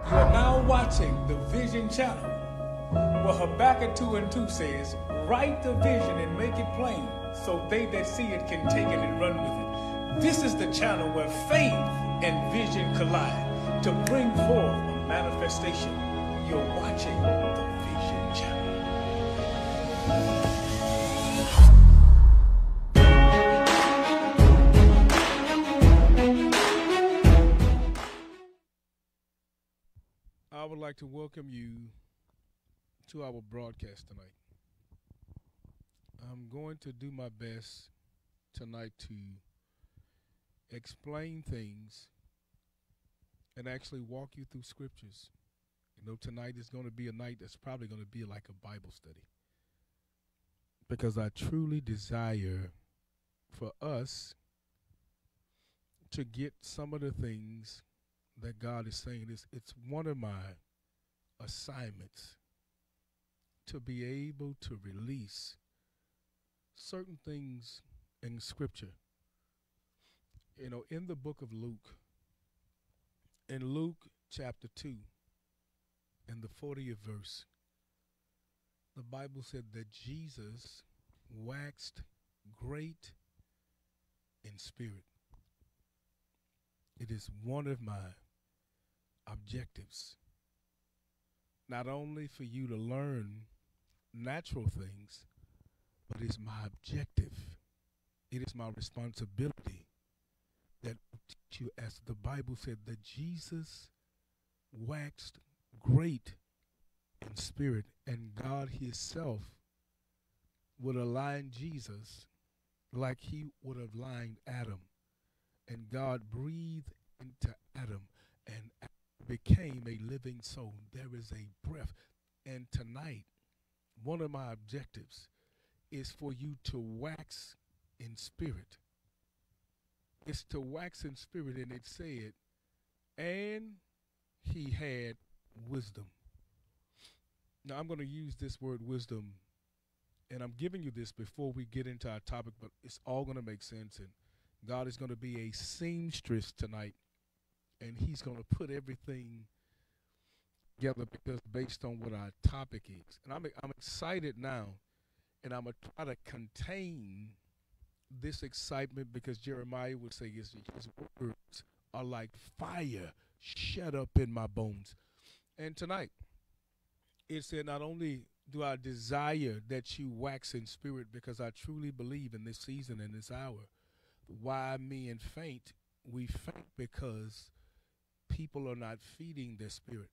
You are now watching the Vision Channel, where Habakkuk 2 and 2 says, write the vision and make it plain, so they that see it can take it and run with it. This is the channel where faith and vision collide to bring forth a manifestation. You're watching the Vision Channel. I would like to welcome you to our broadcast tonight. I'm going to do my best tonight to explain things and actually walk you through scriptures. You know, tonight is going to be a night that's probably going to be like a Bible study, because I truly desire for us to get some of the things that God is saying. It's one of my assignments to be able to release certain things in Scripture. You know, in the book of Luke, in Luke chapter 2, in the 40th verse, the Bible said that Jesus waxed great in spirit. It is one of my objectives, not only for you to learn natural things, but it's my objective. It is my responsibility that I teach you, as the Bible said, that Jesus waxed great in spirit, and God himself would align Jesus like he would have lined Adam, and God breathed into Adam, and Adam became a living soul. There is a breath. And tonight, one of my objectives is for you to wax in spirit. It's to wax in spirit, and it said, and he had wisdom. Now, I'm going to use this word wisdom, and I'm giving you this before we get into our topic, but it's all going to make sense, and God is going to be a seamstress tonight, and he's going to put everything together, because based on what our topic is. And I'm excited now, and I'm going to try to contain this excitement, because Jeremiah would say his words are like fire shut up in my bones. And tonight, it said, not only do I desire that you wax in spirit, because I truly believe in this season and this hour, why men faint, we faint because people are not feeding their spirit.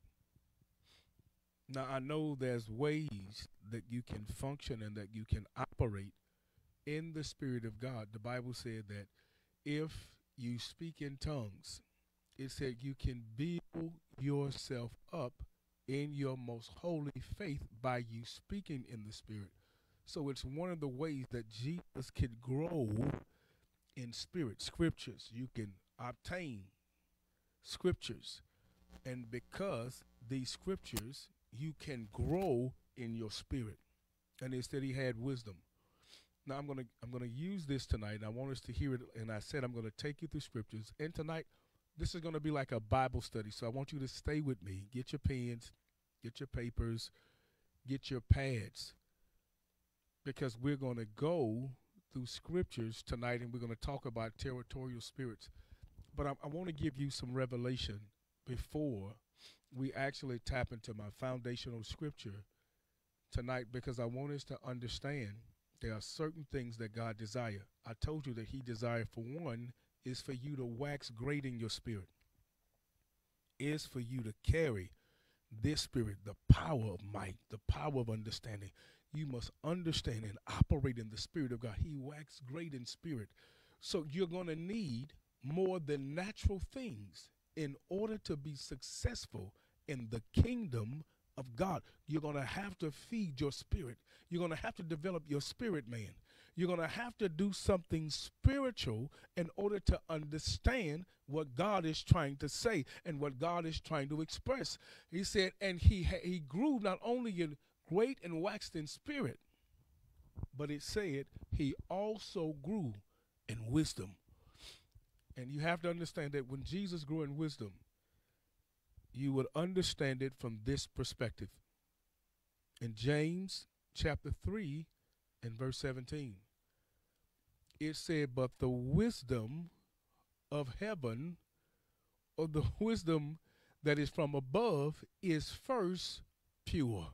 Now, I know there's ways that you can function and that you can operate in the Spirit of God. The Bible said that if you speak in tongues, it said you can build yourself up in your most holy faith by you speaking in the Spirit. So it's one of the ways that Jesus could grow in spirit. Scriptures, you can obtain scriptures, and because these scriptures, you can grow in your spirit. And it said he had wisdom. Now I'm gonna use this tonight, and I want us to hear it. And I said I'm gonna take you through scriptures. And tonight, this is gonna be like a Bible study. So I want you to stay with me. Get your pens, get your papers, get your pads, because we're gonna go through scriptures tonight, and we're gonna talk about territorial spirits. But I want to give you some revelation before we actually tap into my foundational scripture tonight, because I want us to understand there are certain things that God desires. I told you that he desired, for one, is for you to wax great in your spirit, is for you to carry this spirit, the power of might, the power of understanding. You must understand and operate in the Spirit of God. He waxed great in spirit. So you're going to need more than natural things in order to be successful in the kingdom of God. You're going to have to feed your spirit. You're going to have to develop your spirit, man. You're going to have to do something spiritual in order to understand what God is trying to say and what God is trying to express. He said, and he grew not only in great and waxed in spirit, but it said he also grew in wisdom. And you have to understand that when Jesus grew in wisdom, you would understand it from this perspective. In James chapter 3 and verse 17, it said, but the wisdom of heaven, or the wisdom that is from above, is first pure.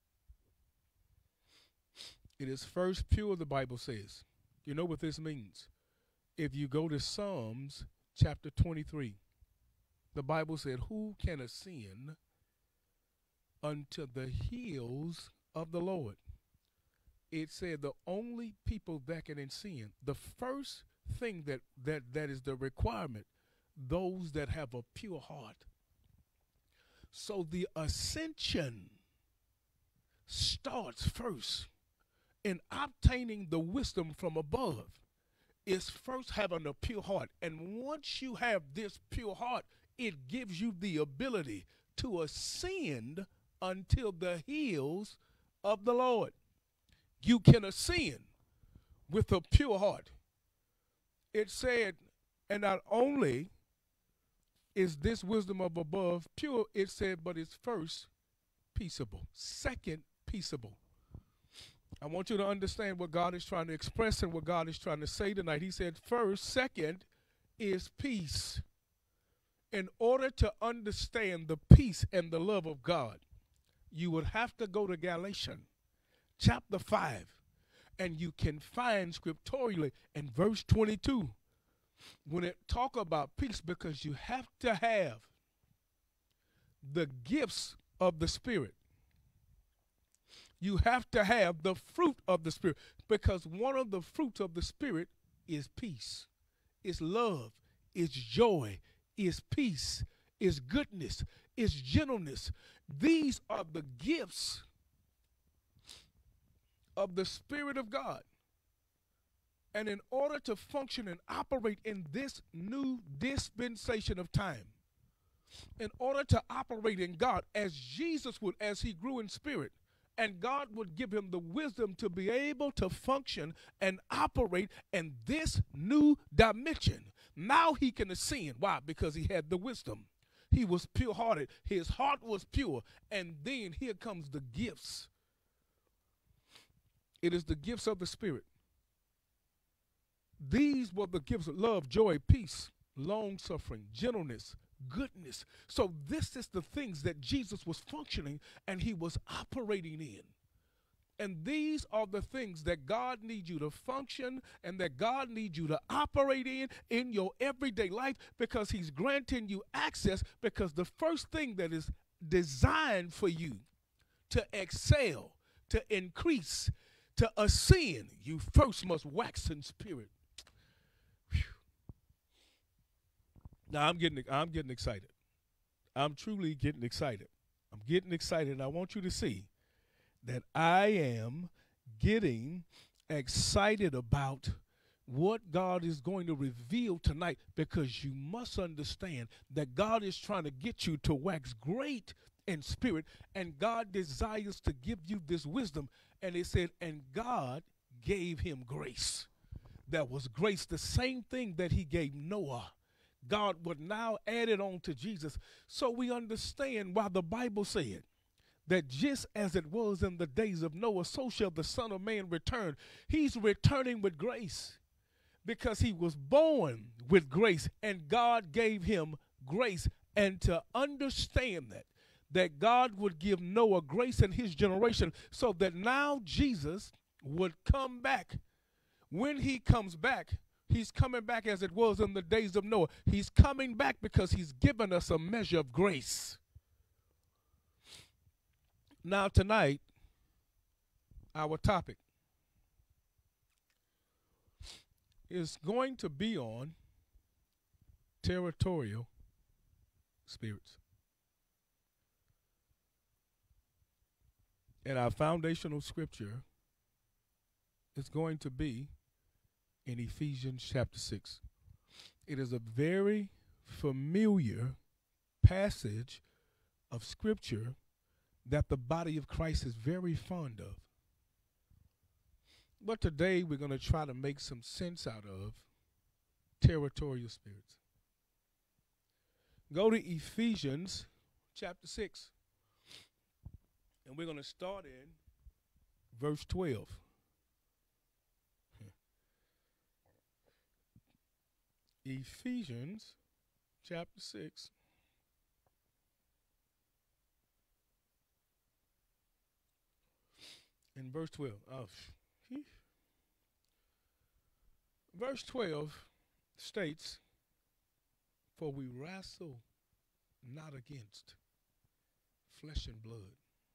It is first pure, the Bible says. You know what this means? If you go to Psalms chapter 23, the Bible said, who can ascend unto the hills of the Lord? It said the only people that can ascend, the first thing that is the requirement, those that have a pure heart. So the ascension starts first in obtaining the wisdom from above. Is first having a pure heart. And once you have this pure heart, it gives you the ability to ascend until the hills of the Lord. You can ascend with a pure heart. It said, and not only is this wisdom of above pure, it said, but it's first peaceable. Second, peaceable. I want you to understand what God is trying to express and what God is trying to say tonight. He said first, second is peace. In order to understand the peace and the love of God, you would have to go to Galatians chapter 5, and you can find scripturally in verse 22 when it talk about peace, because you have to have the gifts of the Spirit. You have to have the fruit of the Spirit, because one of the fruits of the Spirit is peace, is love, is joy, is peace, is goodness, is gentleness. These are the gifts of the Spirit of God. And in order to function and operate in this new dispensation of time, in order to operate in God as Jesus would, as he grew in spirit, and God would give him the wisdom to be able to function and operate in this new dimension. Now he can ascend. Why? Because he had the wisdom. He was pure-hearted. His heart was pure. And then here comes the gifts. It is the gifts of the Spirit. These were the gifts of love, joy, peace, long-suffering, gentleness, goodness. So this is the things that Jesus was functioning and he was operating in. And these are the things that God needs you to function and that God needs you to operate in your everyday life, because he's granting you access, because the first thing that is designed for you to excel, to increase, to ascend, you first must wax in spirit. Whew. Now I'm getting excited. I'm truly getting excited. I'm getting excited, and I want you to see that I am getting excited about what God is going to reveal tonight, because you must understand that God is trying to get you to wax great in spirit, and God desires to give you this wisdom. And it said, and God gave him grace. That was grace, the same thing that he gave Noah. God would now add it on to Jesus. So we understand why the Bible said that just as it was in the days of Noah, so shall the Son of Man return. He's returning with grace, because he was born with grace, and God gave him grace. And to understand that God would give Noah grace in his generation, so that now Jesus would come back. When he comes back, he's coming back as it was in the days of Noah. He's coming back because he's given us a measure of grace. Now tonight, our topic is going to be on territorial spirits. And our foundational scripture is going to be in Ephesians chapter 6. It is a very familiar passage of scripture that the body of Christ is very fond of. But today we're going to try to make some sense out of territorial spirits. Go to Ephesians chapter 6. And we're going to start in verse 12. Ephesians chapter 6. In verse 12. Verse 12 states, "For we wrestle not against flesh and blood,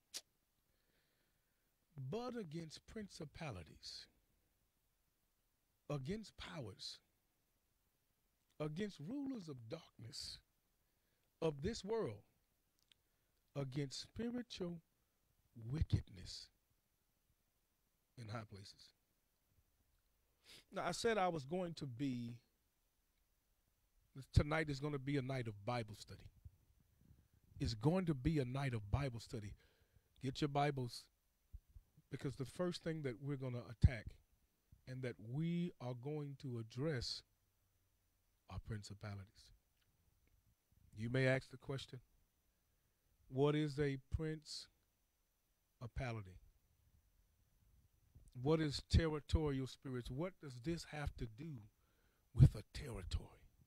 but against principalities, against powers, against rulers of darkness of this world, against spiritual wickedness in high places." Now, I said I was going to be, tonight is going to be a night of Bible study. It's going to be a night of Bible study. Get your Bibles, because the first thing that we're going to attack and that we are going to address are principalities. You may ask the question, what is a principality? What is territorial spirits? What does this have to do with a territory?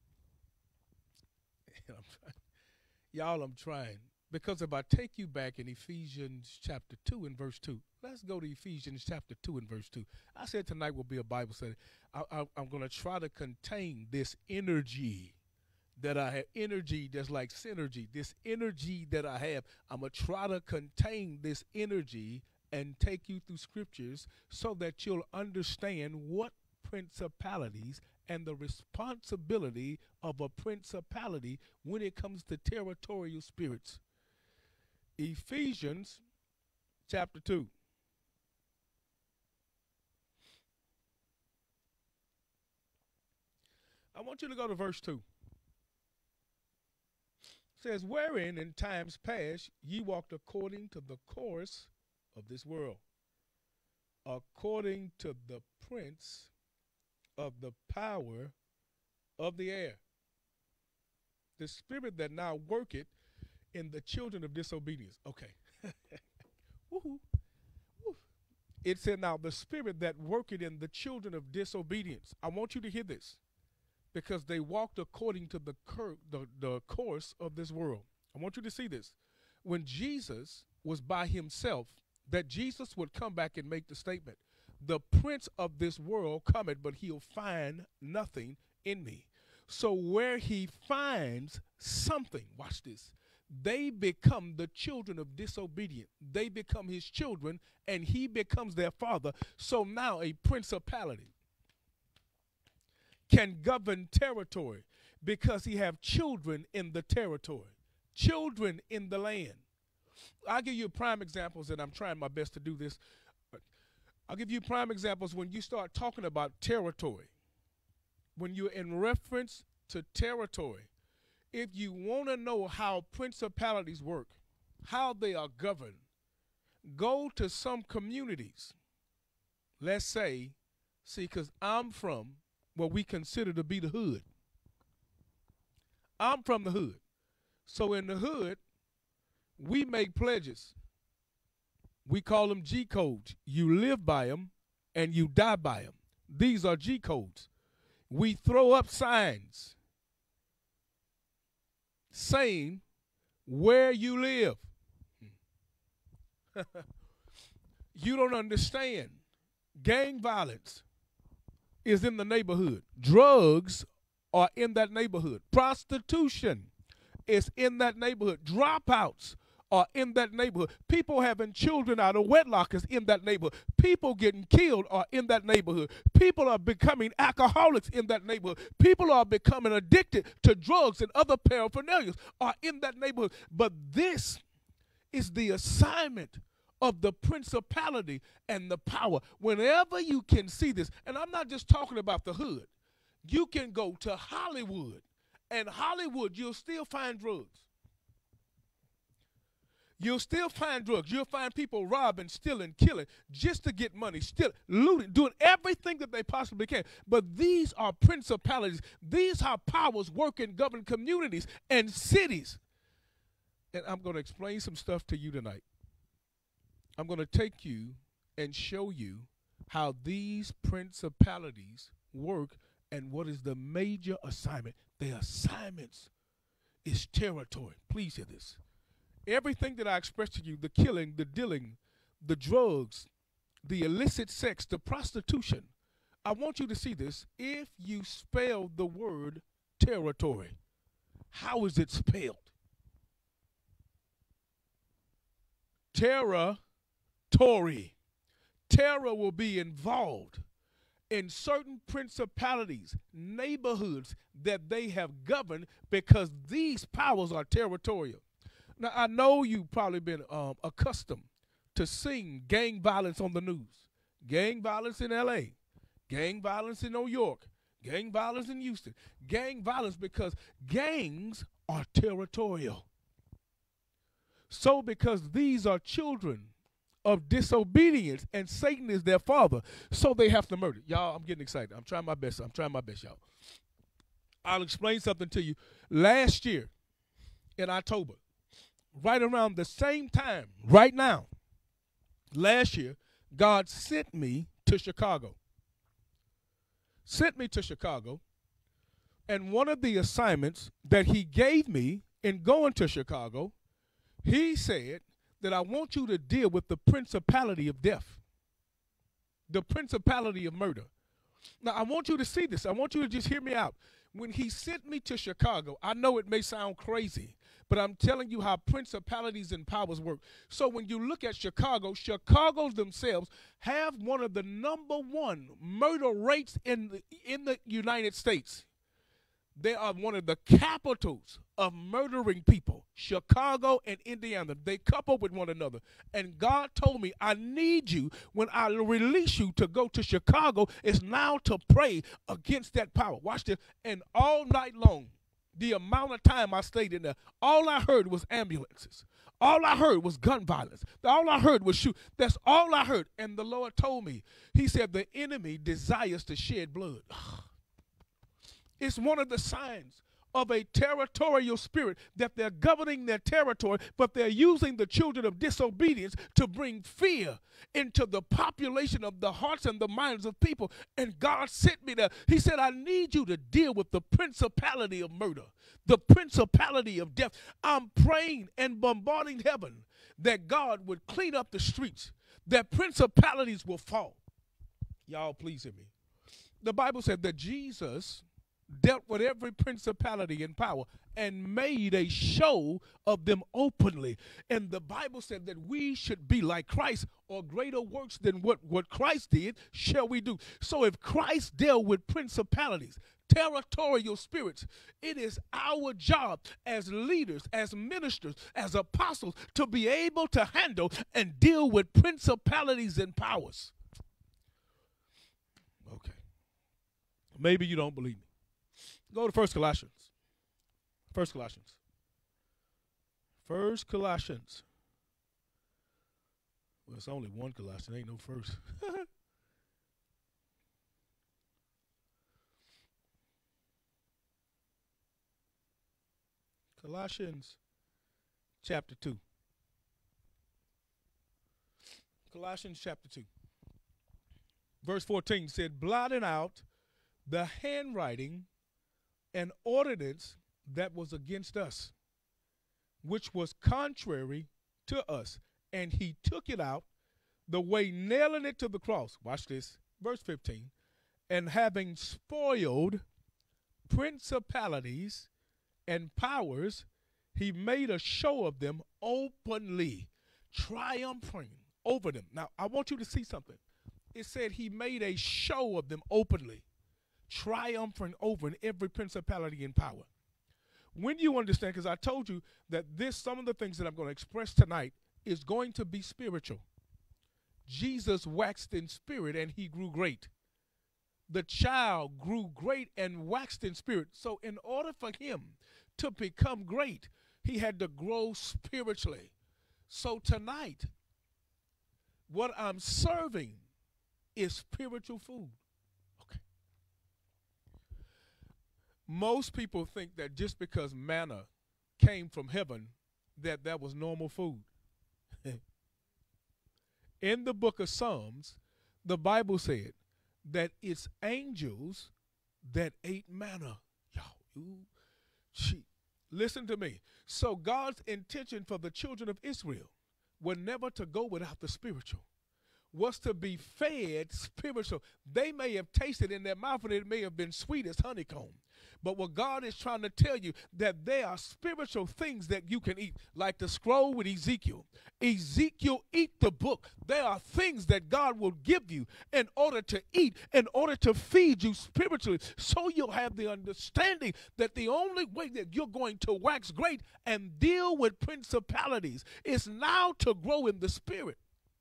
Y'all, I'm trying. Because if I take you back in Ephesians chapter 2 and verse 2, let's go to Ephesians chapter 2 and verse 2. I said tonight will be a Bible study. I'm going to try to contain this energy that I have, energy that's like synergy, this energy that I have. I'm going to try to contain this energy and take you through scriptures so that you'll understand what principalities and the responsibility of a principality when it comes to territorial spirits. Ephesians chapter 2. I want you to go to verse 2. It says, "Wherein in times past ye walked according to the course of this world, according to the prince of the power of the air, the spirit that now worketh in the children of disobedience." Okay. Woo-hoo. Woo. It said, now the spirit that worketh in the children of disobedience. I want you to hear this, because they walked according to the course of this world. I want you to see this. When Jesus was by himself, that Jesus would come back and make the statement, "The prince of this world cometh, but he'll find nothing in me." So where he finds something, watch this, they become the children of disobedience. They become his children, and he becomes their father. So now a principality can govern territory because he have children in the territory, children in the land. I'll give you prime examples, and I'm trying my best to do this. I'll give you prime examples when you start talking about territory. When you're in reference to territory, if you want to know how principalities work, how they are governed, go to some communities. Let's say, because I'm from what we consider to be the hood. I'm from the hood. So in the hood, we make pledges. We call them G codes. You live by them and you die by them. These are G codes. We throw up signs saying where you live. You don't understand. Gang violence is in the neighborhood. Drugs are in that neighborhood. Prostitution is in that neighborhood. Dropouts are in that neighborhood. People having children out of wedlock is in that neighborhood. People getting killed are in that neighborhood. People are becoming alcoholics in that neighborhood. People are becoming addicted to drugs and other paraphernalias are in that neighborhood. But this is the assignment of the principality and the power. Whenever you can see this, and I'm not just talking about the hood, you can go to Hollywood, and Hollywood, you'll still find drugs. You'll still find drugs. You'll find people robbing, stealing, killing just to get money, stealing, looting, doing everything that they possibly can. But these are principalities. These are powers work and govern communities and cities. And I'm going to explain some stuff to you tonight. I'm going to take you and show you how these principalities work and what is the major assignment. Their assignments is territory. Please hear this. Everything that I expressed to you, the killing, the dealing, the drugs, the illicit sex, the prostitution, I want you to see this. If you spell the word territory, how is it spelled? Territory. Terror will be involved in certain principalities, neighborhoods that they have governed because these powers are territorial. Now, I know you've probably been accustomed to seeing gang violence on the news. Gang violence in L.A., gang violence in New York, gang violence in Houston. Gang violence because gangs are territorial. So because these are children of disobedience and Satan is their father, so they have to murder. Y'all, I'm getting excited. I'm trying my best, y'all. I'll explain something to you. Last year in October, right around the same time, right now, last year, God sent me to Chicago. And one of the assignments that he gave me in going to Chicago, he said that I want you to deal with the principality of death, the principality of murder. Now, I want you to see this. I want you to just hear me out. When he sent me to Chicago, I know it may sound crazy, but I'm telling you how principalities and powers work. So when you look at Chicago, Chicago themselves have one of the #1 murder rates in the United States. They are one of the capitals of murdering people, Chicago and Indiana. They couple with one another. And God told me, I need you, when I release you to go to Chicago, is now to pray against that power. Watch this. And all night long, the amount of time I stayed in there, all I heard was ambulances. All I heard was gun violence. All I heard was shoot. That's all I heard. And the Lord told me, he said, the enemy desires to shed blood. It's one of the signs of a territorial spirit that they're governing their territory, but they're using the children of disobedience to bring fear into the population of the hearts and the minds of people. And God sent me there. He said, I need you to deal with the principality of murder, the principality of death. I'm praying and bombarding heaven that God would clean up the streets, that principalities will fall. Y'all, please hear me. The Bible said that Jesus dealt with every principality and power and made a show of them openly. And the Bible said that we should be like Christ, or greater works than what Christ did shall we do. So if Christ dealt with principalities, territorial spirits, it is our job as leaders, as ministers, as apostles to be able to handle and deal with principalities and powers. Okay. Maybe you don't believe me. Go to 1 Colossians. 1 Colossians. 1 Colossians. Well, it's only one Colossians. Ain't no first. Colossians chapter 2. Colossians chapter 2. Verse 14 said, blotting out the handwriting and ordinance that was against us, which was contrary to us. And he took it out, the way nailing it to the cross. Watch this, verse 15. And having spoiled principalities and powers, he made a show of them openly, triumphing over them. Now, I want you to see something. It said he made a show of them openly, triumphing over in every principality and power. When you understand, because I told you that some of the things that I'm going to express tonight is going to be spiritual. Jesus waxed in spirit and he grew great. The child grew great and waxed in spirit. So in order for him to become great, he had to grow spiritually. So tonight, what I'm serving is spiritual food. Most people think that just because manna came from heaven, that was normal food. In the book of Psalms, the Bible said that it's angels that ate manna. Listen to me. So God's intention for the children of Israel were never to go without the spiritual, was to be fed spiritual. They may have tasted in their mouth and it may have been sweet as honeycomb. But what God is trying to tell you, that there are spiritual things that you can eat, like the scroll with Ezekiel. Ezekiel, eat the book. There are things that God will give you in order to eat, in order to feed you spiritually, so you'll have the understanding that the only way that you're going to wax great and deal with principalities is now to grow in the spirit.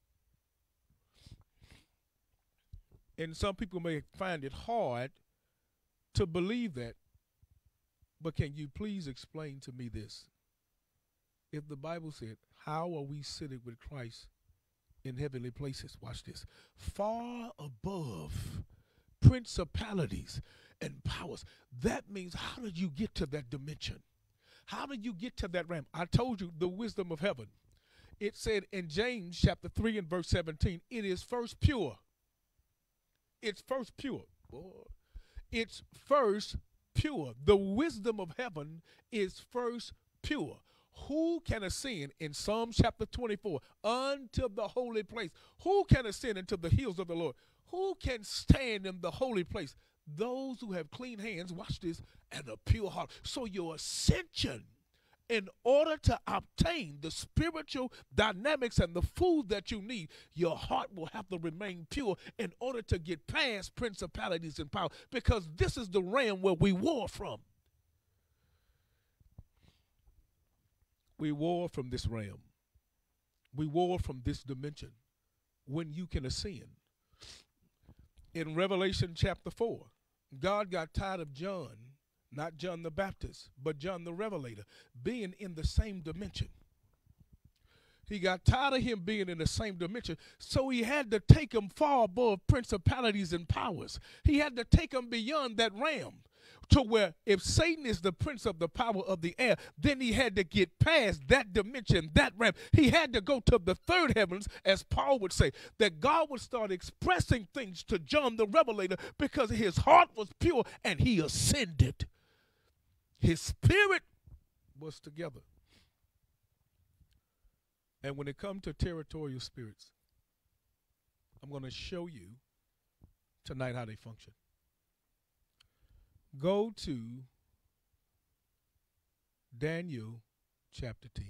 And some people may find it hard to believe that, but can you please explain to me this? If the Bible said, how are we sitting with Christ in heavenly places? Watch this. Far above principalities and powers. That means, how did you get to that dimension? How did you get to that realm? I told you the wisdom of heaven. It said in James chapter 3 and verse 17, it is first pure. It's first pure. Boy. It's first pure. The wisdom of heaven is first pure. Who can ascend in Psalm chapter 24 unto the holy place? Who can ascend into the hills of the Lord? Who can stand in the holy place? Those who have clean hands, watch this, and a pure heart. So your ascension, in order to obtain the spiritual dynamics and the food that you need, your heart will have to remain pure in order to get past principalities and power, because this is the realm where we war from. We war from this realm. We war from this dimension when you can ascend. In Revelation chapter 4, God got tired of John, not John the Baptist, but John the Revelator, being in the same dimension. He got tired of him being in the same dimension, so he had to take him far above principalities and powers. He had to take him beyond that realm, to where if Satan is the prince of the power of the air, then he had to get past that dimension, that realm. He had to go to the third heavens, as Paul would say, that God would start expressing things to John the Revelator, because his heart was pure and he ascended. His spirit was together. And when it comes to territorial spirits, I'm going to show you tonight how they function. Go to Daniel chapter 10.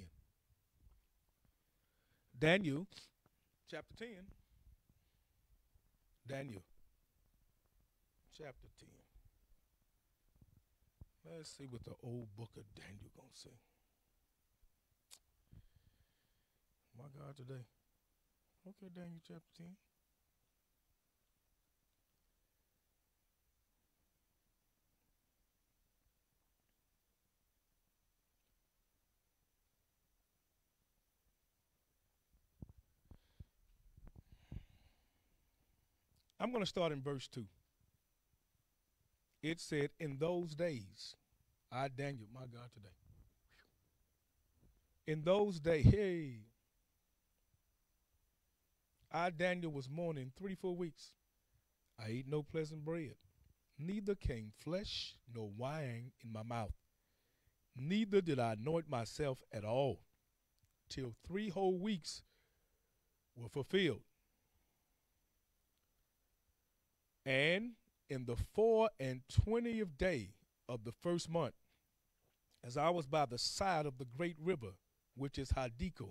Daniel chapter 10. Daniel chapter 10. Let's see what the old book of Daniel gonna say. My God, today. Okay, Daniel chapter 10. I'm going to start in verse 2. It said, in those days, I, Daniel, my God, today. In those days, hey, I, Daniel, was mourning 3-4 weeks. I ate no pleasant bread, neither came flesh nor wine in my mouth. Neither did I anoint myself at all, till 3 whole weeks were fulfilled. And in the 24th day of the first month, as I was by the side of the great river, which is Hiddekel,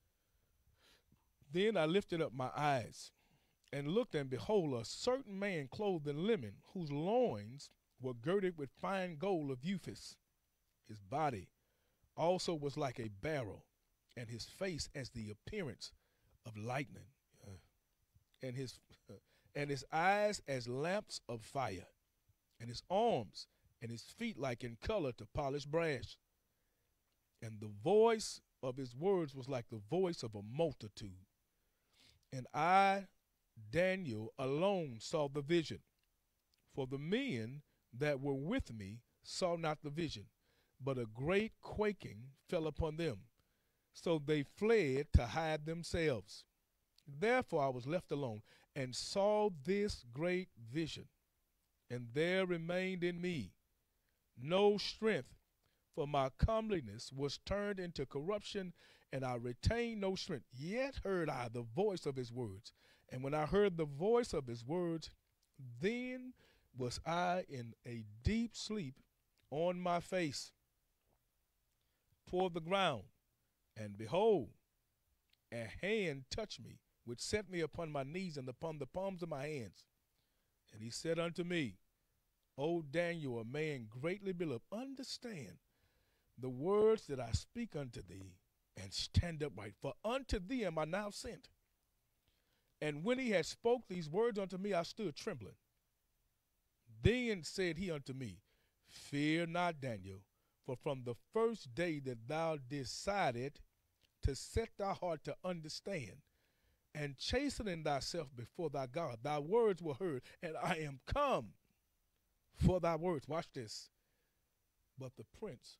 then I lifted up my eyes and looked, and behold, a certain man clothed in linen, whose loins were girded with fine gold of Uphaz. His body also was like a beryl, and his face as the appearance of lightning, and his eyes as lamps of fire, and his arms and his feet like in color to polished brass. And the voice of his words was like the voice of a multitude. And I, Daniel, alone saw the vision, for the men that were with me saw not the vision, but a great quaking fell upon them. So they fled to hide themselves. Therefore I was left alone and saw this great vision, and there remained in me no strength, for my comeliness was turned into corruption, and I retained no strength. Yet heard I the voice of his words. And when I heard the voice of his words, then was I in a deep sleep on my face toward the ground. And behold, a hand touched me, which set me upon my knees and upon the palms of my hands. And he said unto me, O Daniel, a man greatly beloved, understand the words that I speak unto thee, and stand upright, for unto thee am I now sent. And when he had spoke these words unto me, I stood trembling. Then said he unto me, Fear not, Daniel, for from the first day that thou decided to set thy heart to understand, and chastening thyself before thy God, thy words were heard, and I am come for thy words. Watch this. But the prince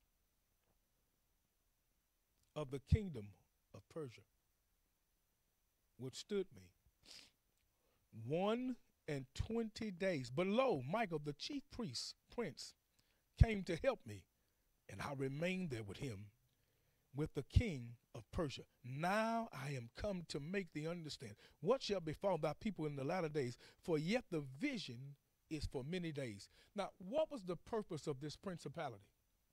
of the kingdom of Persia withstood me 21 days. But lo, Michael, the chief prince, came to help me, and I remained there with him, with the king of Persia. Now I am come to make thee understand what shall befall thy people in the latter days, for yet the vision is for many days. Now, what was the purpose of this principality?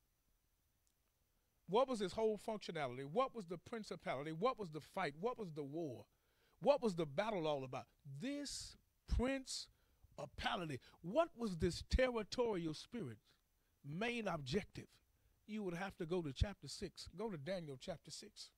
What was his whole functionality? What was the principality? What was the fight? What was the war? What was the battle all about? This principality, what was this territorial spirit's main objective? You would have to go to chapter 6. Go to Daniel chapter 6.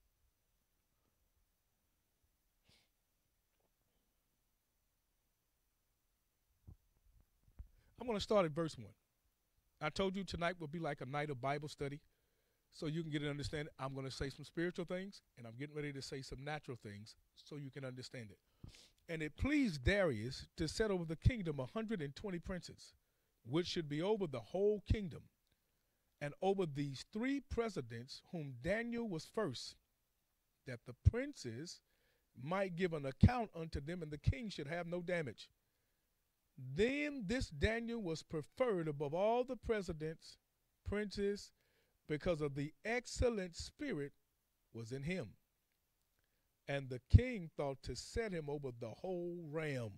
I'm going to start at verse 1. I told you tonight will be like a night of Bible study, so you can get an understanding. I'm going to say some spiritual things, and I'm getting ready to say some natural things so you can understand it. And it pleased Darius to set over the kingdom 120 princes, which should be over the whole kingdom, and over these 3 presidents, whom Daniel was first, that the princes might give an account unto them, and the king should have no damage. Then this Daniel was preferred above all the presidents, princes, because of the excellent spirit was in him. And the king thought to set him over the whole realm.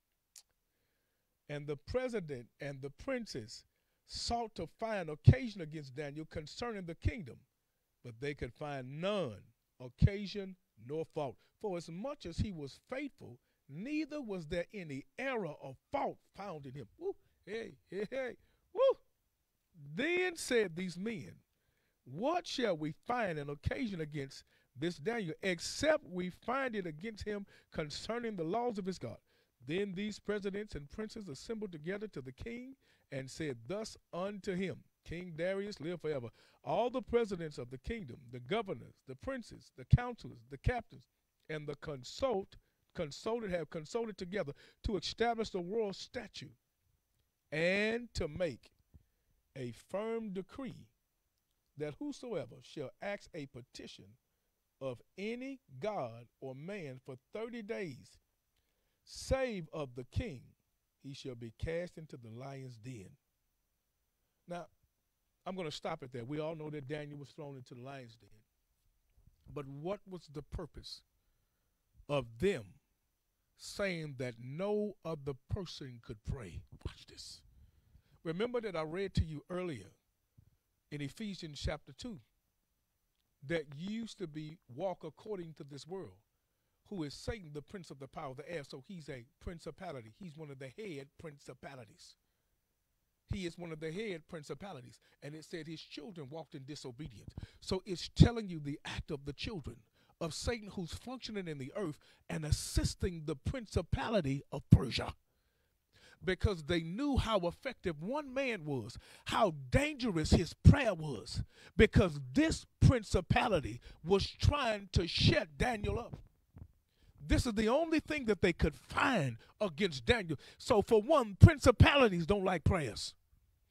And the president and the princes sought to find occasion against Daniel concerning the kingdom, but they could find none occasion nor fault. For as much as he was faithful, neither was there any error or fault found in him. Woo, hey, hey, hey, woo. Then said these men, what shall we find an occasion against this Daniel, except we find it against him concerning the laws of his God? Then these presidents and princes assembled together to the king and said thus unto him, King Darius, live forever. All the presidents of the kingdom, the governors, the princes, the counselors, the captains, and the have consulted together to establish the royal statute and to make a firm decree that whosoever shall ask a petition of any god or man for 30 days, save of the king, he shall be cast into the lion's den. Now, I'm going to stop it there. We all know that Daniel was thrown into the lion's den. But what was the purpose of them saying that no other person could pray? Watch this. Remember that I read to you earlier in Ephesians chapter 2 that used to be walk according to this world, who is Satan, the prince of the power of the air. So he's a principality. He's one of the head principalities. He is one of the head principalities. And it said his children walked in disobedience. So it's telling you the act of the children of Satan, who's functioning in the earth and assisting the principality of Persia, because they knew how effective one man was, how dangerous his prayer was, because this principality was trying to shut Daniel up. This is the only thing that they could find against Daniel. So for one, principalities don't like prayers.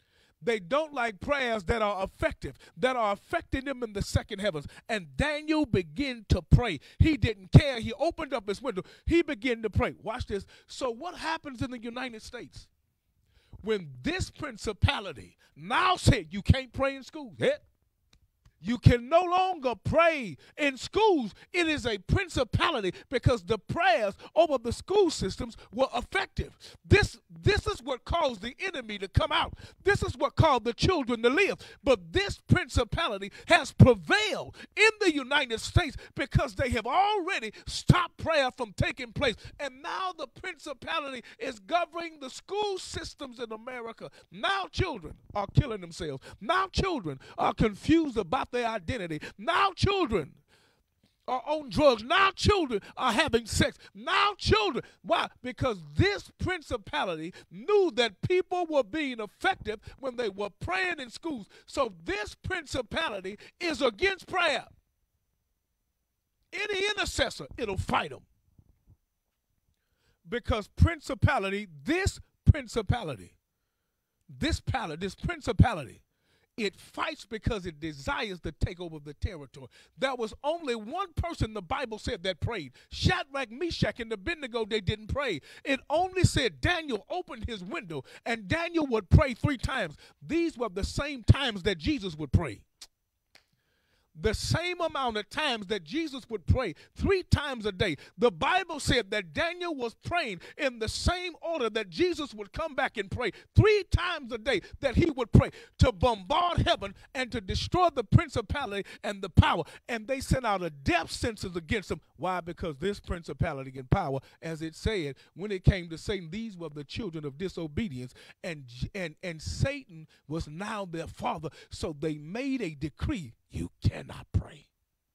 They don't like prayers that are effective, that are affecting them in the second heavens. And Daniel began to pray. He didn't care. He opened up his window. He began to pray. Watch this. So what happens in the United States when this principality now said you can't pray in schools? You can no longer pray in schools. It is a principality because the prayers over the school systems were effective. This is what caused the enemy to come out. This is what caused the children to live. But this principality has prevailed in the United States because they have already stopped prayer from taking place. And now the principality is governing the school systems in America. Now children are killing themselves. Now children are confused about their identity. Now children are on drugs. Now children are having sex. Now children. Why? Because this principality knew that people were being effective when they were praying in schools. So this principality is against prayer. Any intercessor, it'll fight them. Because this principality, it fights because it desires to take over the territory. There was only one person the Bible said that prayed. Shadrach, Meshach, and Abednego, they didn't pray. It only said Daniel opened his window and Daniel would pray 3 times. These were the same times that Jesus would pray. The same amount of times that Jesus would pray 3 times a day. The Bible said that Daniel was praying in the same order that Jesus would come back and pray 3 times a day, that he would pray to bombard heaven and to destroy the principality and the power. And they sent out a death sentence against them. Why? Because this principality and power, as it said, when it came to Satan, these were the children of disobedience, and Satan was now their father. So they made a decree. You cannot pray.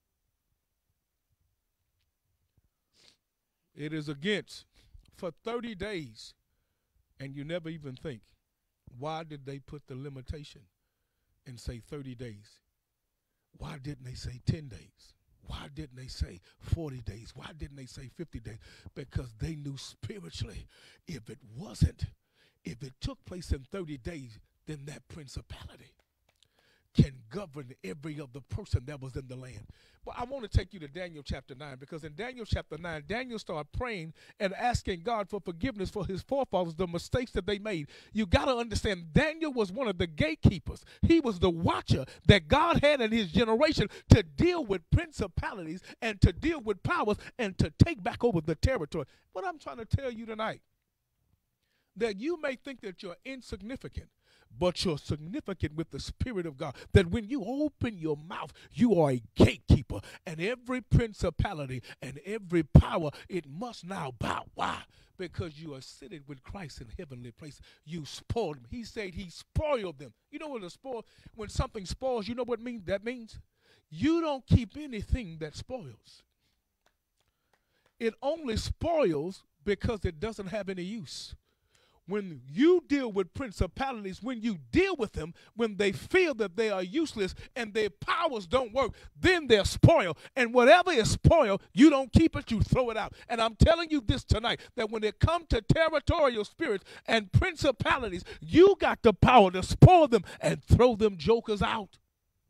It is against for 30 days. And you never even think, why did they put the limitation and say 30 days? Why didn't they say 10 days? Why didn't they say 40 days? Why didn't they say 50 days? Because they knew spiritually, if it took place in 30 days, then that principality can govern every other person that was in the land. But I want to take you to Daniel chapter 9, because in Daniel chapter 9, Daniel started praying and asking God for forgiveness for his forefathers, the mistakes that they made. You got to understand, Daniel was one of the gatekeepers. He was the watcher that God had in his generation to deal with principalities and to deal with powers and to take back over the territory. What I'm trying to tell you tonight, that you may think that you're insignificant, but you're significant with the Spirit of God. That when you open your mouth, you are a gatekeeper. And every principality and every power, it must now bow. Why? Because you are seated with Christ in heavenly places. You spoiled them. He said he spoiled them. You know what a spoil? When something spoils, you know what that means? You don't keep anything that spoils. It only spoils because it doesn't have any use. When you deal with principalities, when you deal with them, when they feel that they are useless and their powers don't work, then they're spoiled. And whatever is spoiled, you don't keep it, you throw it out. And I'm telling you this tonight, that when it comes to territorial spirits and principalities, you got the power to spoil them and throw them jokers out.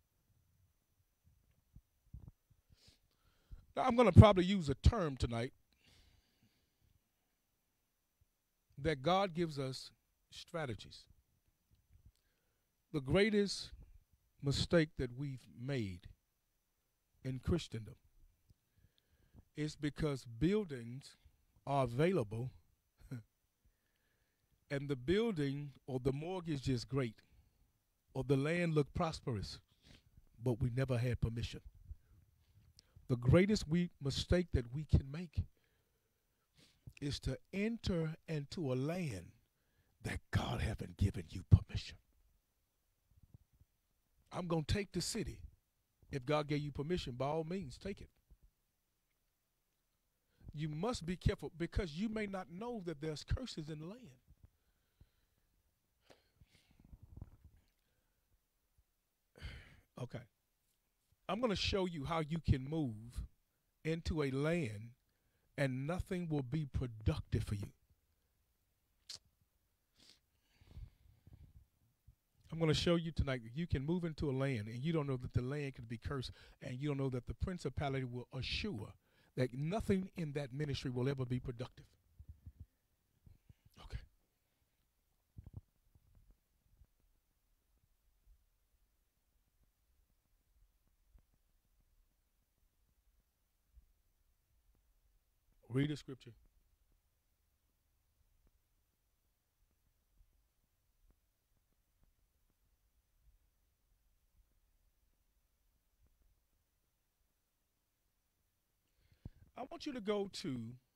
Now, I'm going to probably use a term tonight that God gives us strategies. The greatest mistake that we've made in Christendom is because buildings are available and the building or the mortgage is great or the land look prosperous, but we never had permission. The greatest mistake that we can make is to enter into a land that God haven't given you permission. I'm going to take the city. If God gave you permission, by all means, take it. You must be careful because you may not know that there's curses in the land. Okay. I'm going to show you how you can move into a land and nothing will be productive for you. I'm I'm going to show you tonight that you can move into a land and you don't know that the land can be cursed, and you don't know that the principality will assure that nothing in that ministry will ever be productive. Okay. Read the scripture. I want you to go to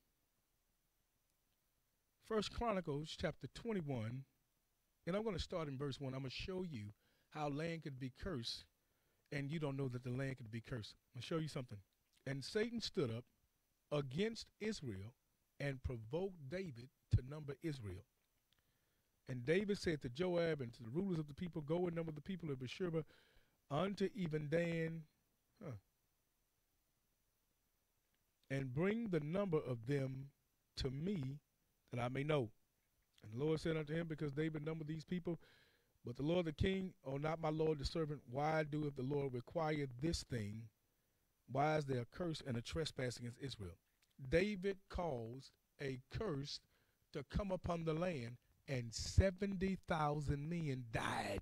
1 Chronicles chapter 21, and I'm going to start in verse 1. I'm going to show you how land could be cursed, and you don't know that the land could be cursed. I'm going to show you something. And Satan stood up against Israel and provoked David to number Israel. And David said to Joab and to the rulers of the people, go and number the people of Beersheba unto even Dan, and bring the number of them to me, that I may know. And the Lord said unto him, because David numbered these people, but the Lord the king, or not my Lord the servant, why doeth the Lord require this thing? Why is there a curse and a trespass against Israel? David caused a curse to come upon the land, and 70,000 men died.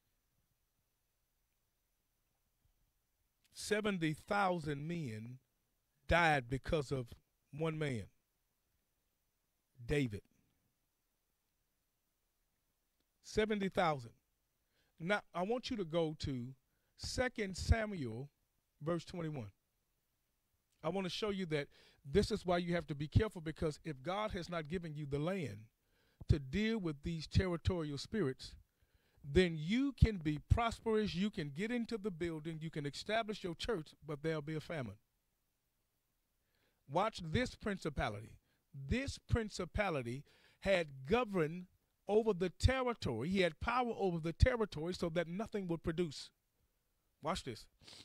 70,000 men died because of one man, David. 70,000. Now, I want you to go to 2 Samuel, verse 21. I want to show you that this is why you have to be careful, because if God has not given you the land to deal with these territorial spirits, then you can be prosperous, you can get into the building, you can establish your church, but there'll be a famine. Watch this principality. This principality had governed over the territory. He had power over the territory so that nothing would produce. Watch this.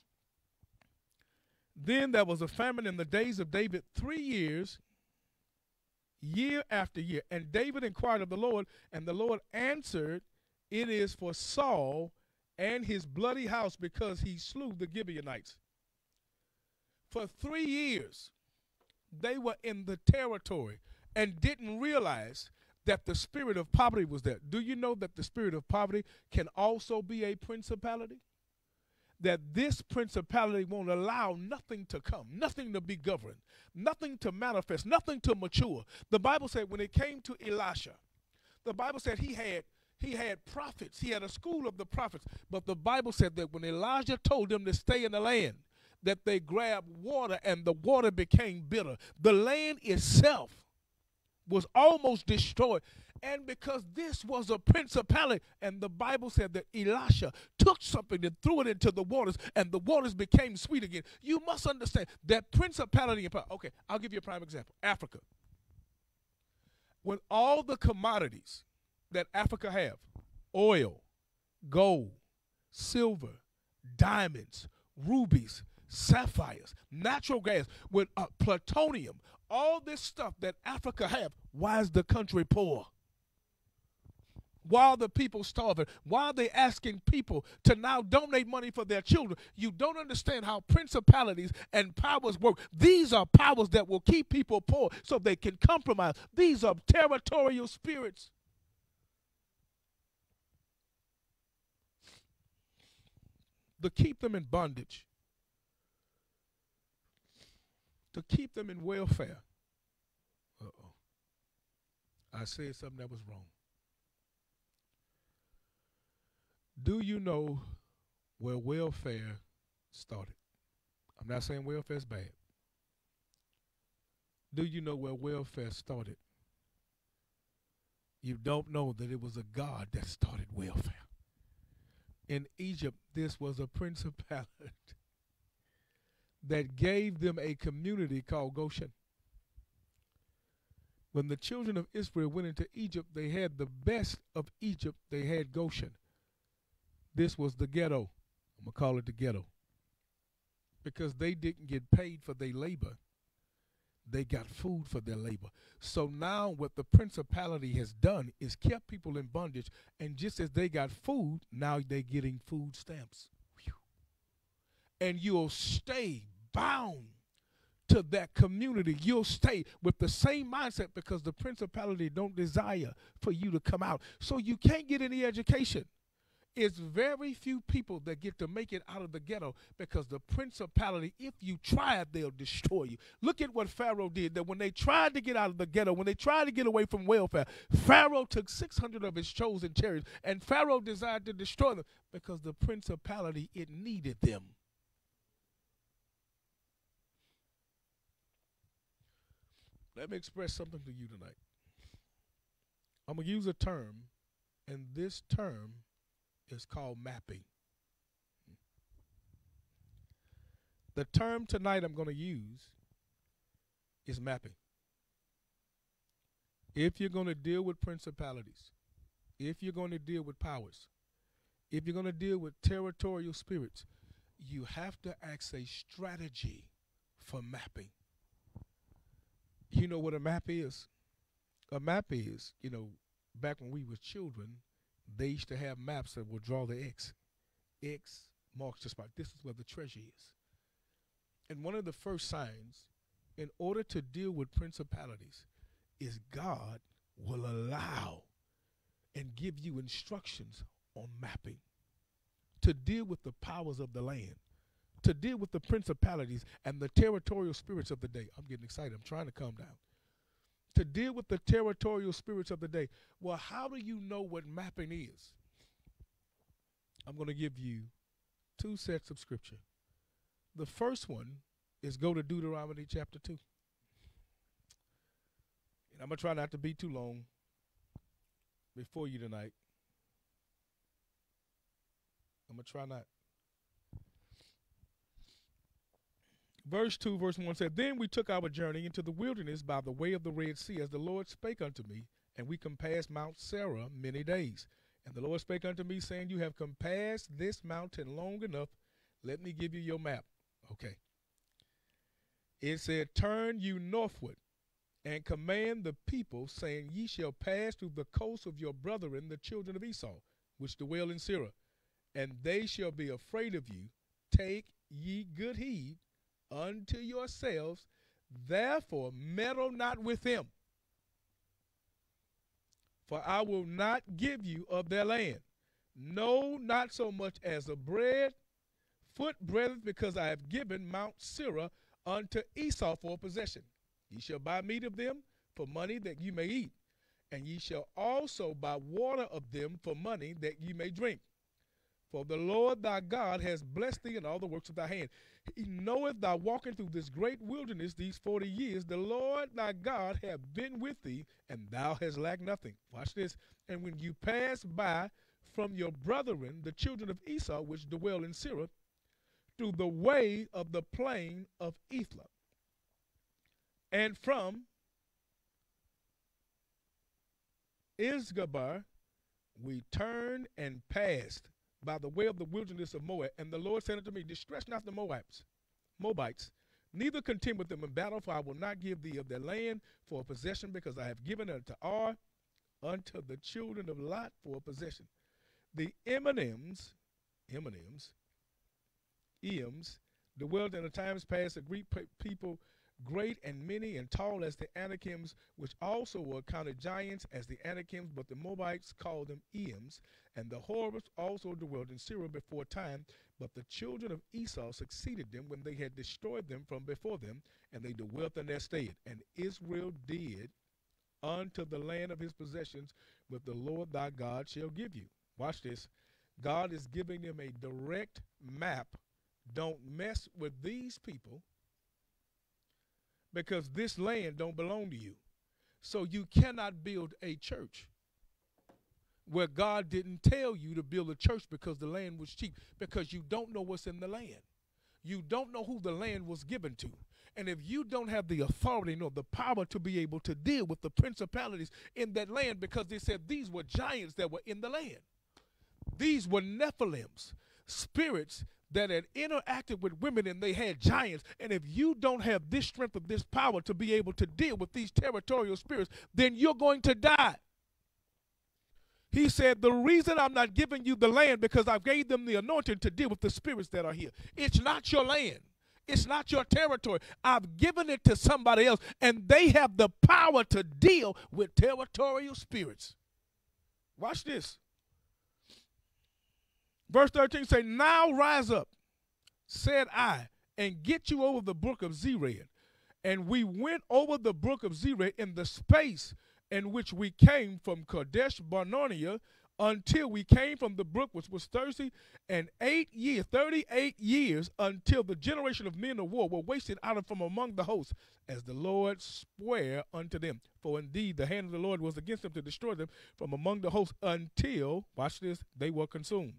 Then there was a famine in the days of David 3 years, year after year. And David inquired of the Lord, and the Lord answered, it is for Saul and his bloody house, because he slew the Gibeonites. For 3 years, they were in the territory and didn't realize that the spirit of poverty was there. Do you know that the spirit of poverty can also be a principality? That this principality won't allow nothing to come, nothing to be governed, nothing to manifest, nothing to mature. The Bible said when it came to Elisha, the Bible said he had prophets. He had a school of the prophets. But the Bible said that when Elijah told them to stay in the land, that they grabbed water and the water became bitter. The land itself was almost destroyed. And because this was a principality, and the Bible said that Elisha took something and threw it into the waters, and the waters became sweet again. You must understand that principality and power. Okay, I'll give you a prime example. Africa. When all the commodities that Africa have, oil, gold, silver, diamonds, rubies, sapphires, natural gas, with plutonium, all this stuff that Africa have, why is the country poor? Why are the people starving? Why are they asking people to now donate money for their children? You don't understand how principalities and powers work. These are powers that will keep people poor so they can compromise. These are territorial spirits. To keep them in bondage, to keep them in welfare. I said something that was wrong. Do you know where welfare started? I'm not saying welfare is bad. Do you know where welfare started? You don't know that it was a God that started welfare. In Egypt, this was a principality that gave them a community called Goshen. When the children of Israel went into Egypt, they had the best of Egypt. They had Goshen. This was the ghetto. I'm going to call it the ghetto. Because they didn't get paid for their labor. they got food for their labor. So now what the principality has done is kept people in bondage, and just as they got food, now they're getting food stamps. Whew. And you'll stay bound to that community. You'll stay with the same mindset because the principality don't desire for you to come out. So you can't get any education. It's very few people that get to make it out of the ghetto because the principality, if you try it, they'll destroy you. Look at what Pharaoh did, that when they tried to get out of the ghetto, when they tried to get away from welfare, Pharaoh took 600 of his chosen chariots, and Pharaoh desired to destroy them because the principality, it needed them. Let me express something to you tonight. I'm going to use a term, and this term is called mapping. The term tonight I'm going to use is mapping. If you're going to deal with principalities, if you're going to deal with powers, if you're going to deal with territorial spirits, you have to ask a strategy for mapping. You know what a map is? A map is, back when we were children, they used to have maps that would draw the X. X marks the spot. This is where the treasure is. And one of the first signs, in order to deal with principalities, is God will allow and give you instructions on mapping to deal with the powers of the land, to deal with the principalities and the territorial spirits of the day. I'm getting excited. I'm trying to calm down. To deal with the territorial spirits of the day. Well, how do you know what mapping is? I'm going to give you 2 sets of scripture. The first one is go to Deuteronomy chapter 2. And I'm going to try not to be too long before you tonight. I'm going to try not. Verse 2, verse 1 said, Then we took our journey into the wilderness by the way of the Red Sea, as the Lord spake unto me, and we compassed Mount Seirah many days. And the Lord spake unto me, saying, You have compassed this mountain long enough. Let me give you your map. Okay. It said, Turn you northward, and command the people, saying, Ye shall pass through the coast of your brethren, the children of Esau, which dwell in Seirah, and they shall be afraid of you. Take ye good heed unto yourselves, therefore meddle not with them. For I will not give you of their land, no, not so much as a foot breadth, because I have given Mount Seirah unto Esau for a possession. Ye shall buy meat of them for money that you may eat, and ye shall also buy water of them for money that ye may drink. For the Lord thy God has blessed thee in all the works of thy hand. He knoweth thou walking through this great wilderness these 40 years. The Lord thy God hath been with thee, and thou hast lacked nothing. Watch this. And when you pass by from your brethren, the children of Esau, which dwell in Seirah, through the way of the plain of Ethlah, and from Isgabar, we turned and passed by the way of the wilderness of Moab. And the Lord said unto me, Distress not the Moabites, neither contend with them in battle, for I will not give thee of their land for a possession, because I have given it unto Ar, unto the children of Lot for a possession. The Ems, dwelled in the times past a Greek people, great and many and tall as the Anakims, which also were accounted giants as the Anakims, but the Moabites called them Ems. And the Horites also dwelled in Seirah before time, but the children of Esau succeeded them when they had destroyed them from before them, and they dwelt in their stead. And Israel did unto the land of his possessions, which the Lord thy God shall give you. Watch this. God is giving them a direct map. Don't mess with these people, because this land don't belong to you. So you cannot build a church where God didn't tell you to build a church because the land was cheap, because you don't know what's in the land. You don't know who the land was given to. And if you don't have the authority nor the power to be able to deal with the principalities in that land, because they said these were giants that were in the land. These were Nephilims, spirits that had interacted with women and they had giants. And if you don't have this strength of this power to be able to deal with these territorial spirits, then you're going to die. He said, the reason I'm not giving you the land because I gave them the anointing to deal with the spirits that are here. It's not your land. It's not your territory. I've given it to somebody else, and they have the power to deal with territorial spirits. Watch this. Verse 13 say, now rise up, said I, and get you over the brook of Zered. And we went over the brook of Zered in the space in which we came from Kadesh Barnea until we came from the brook which was thirsty, and 38 years until the generation of men of war were wasted out of from among the hosts, as the Lord sware unto them. For indeed the hand of the Lord was against them to destroy them from among the hosts until, watch this, they were consumed.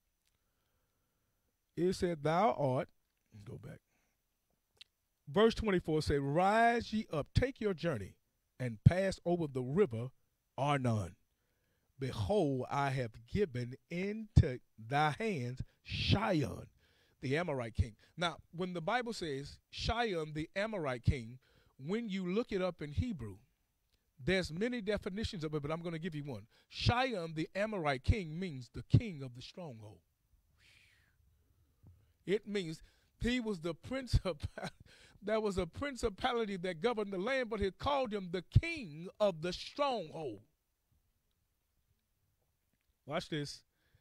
It said, thou art, go back. Verse 24 said, rise ye up, take your journey, and pass over the river Arnon. Behold, I have given into thy hands Shion, the Amorite king. Now, when the Bible says Shion, the Amorite king, when you look it up in Hebrew, there's many definitions of it, but I'm going to give you one. Shion, the Amorite king, means the king of the stronghold. It means he was the principality. There was a principality that governed the land, but he called him the king of the stronghold. Watch this.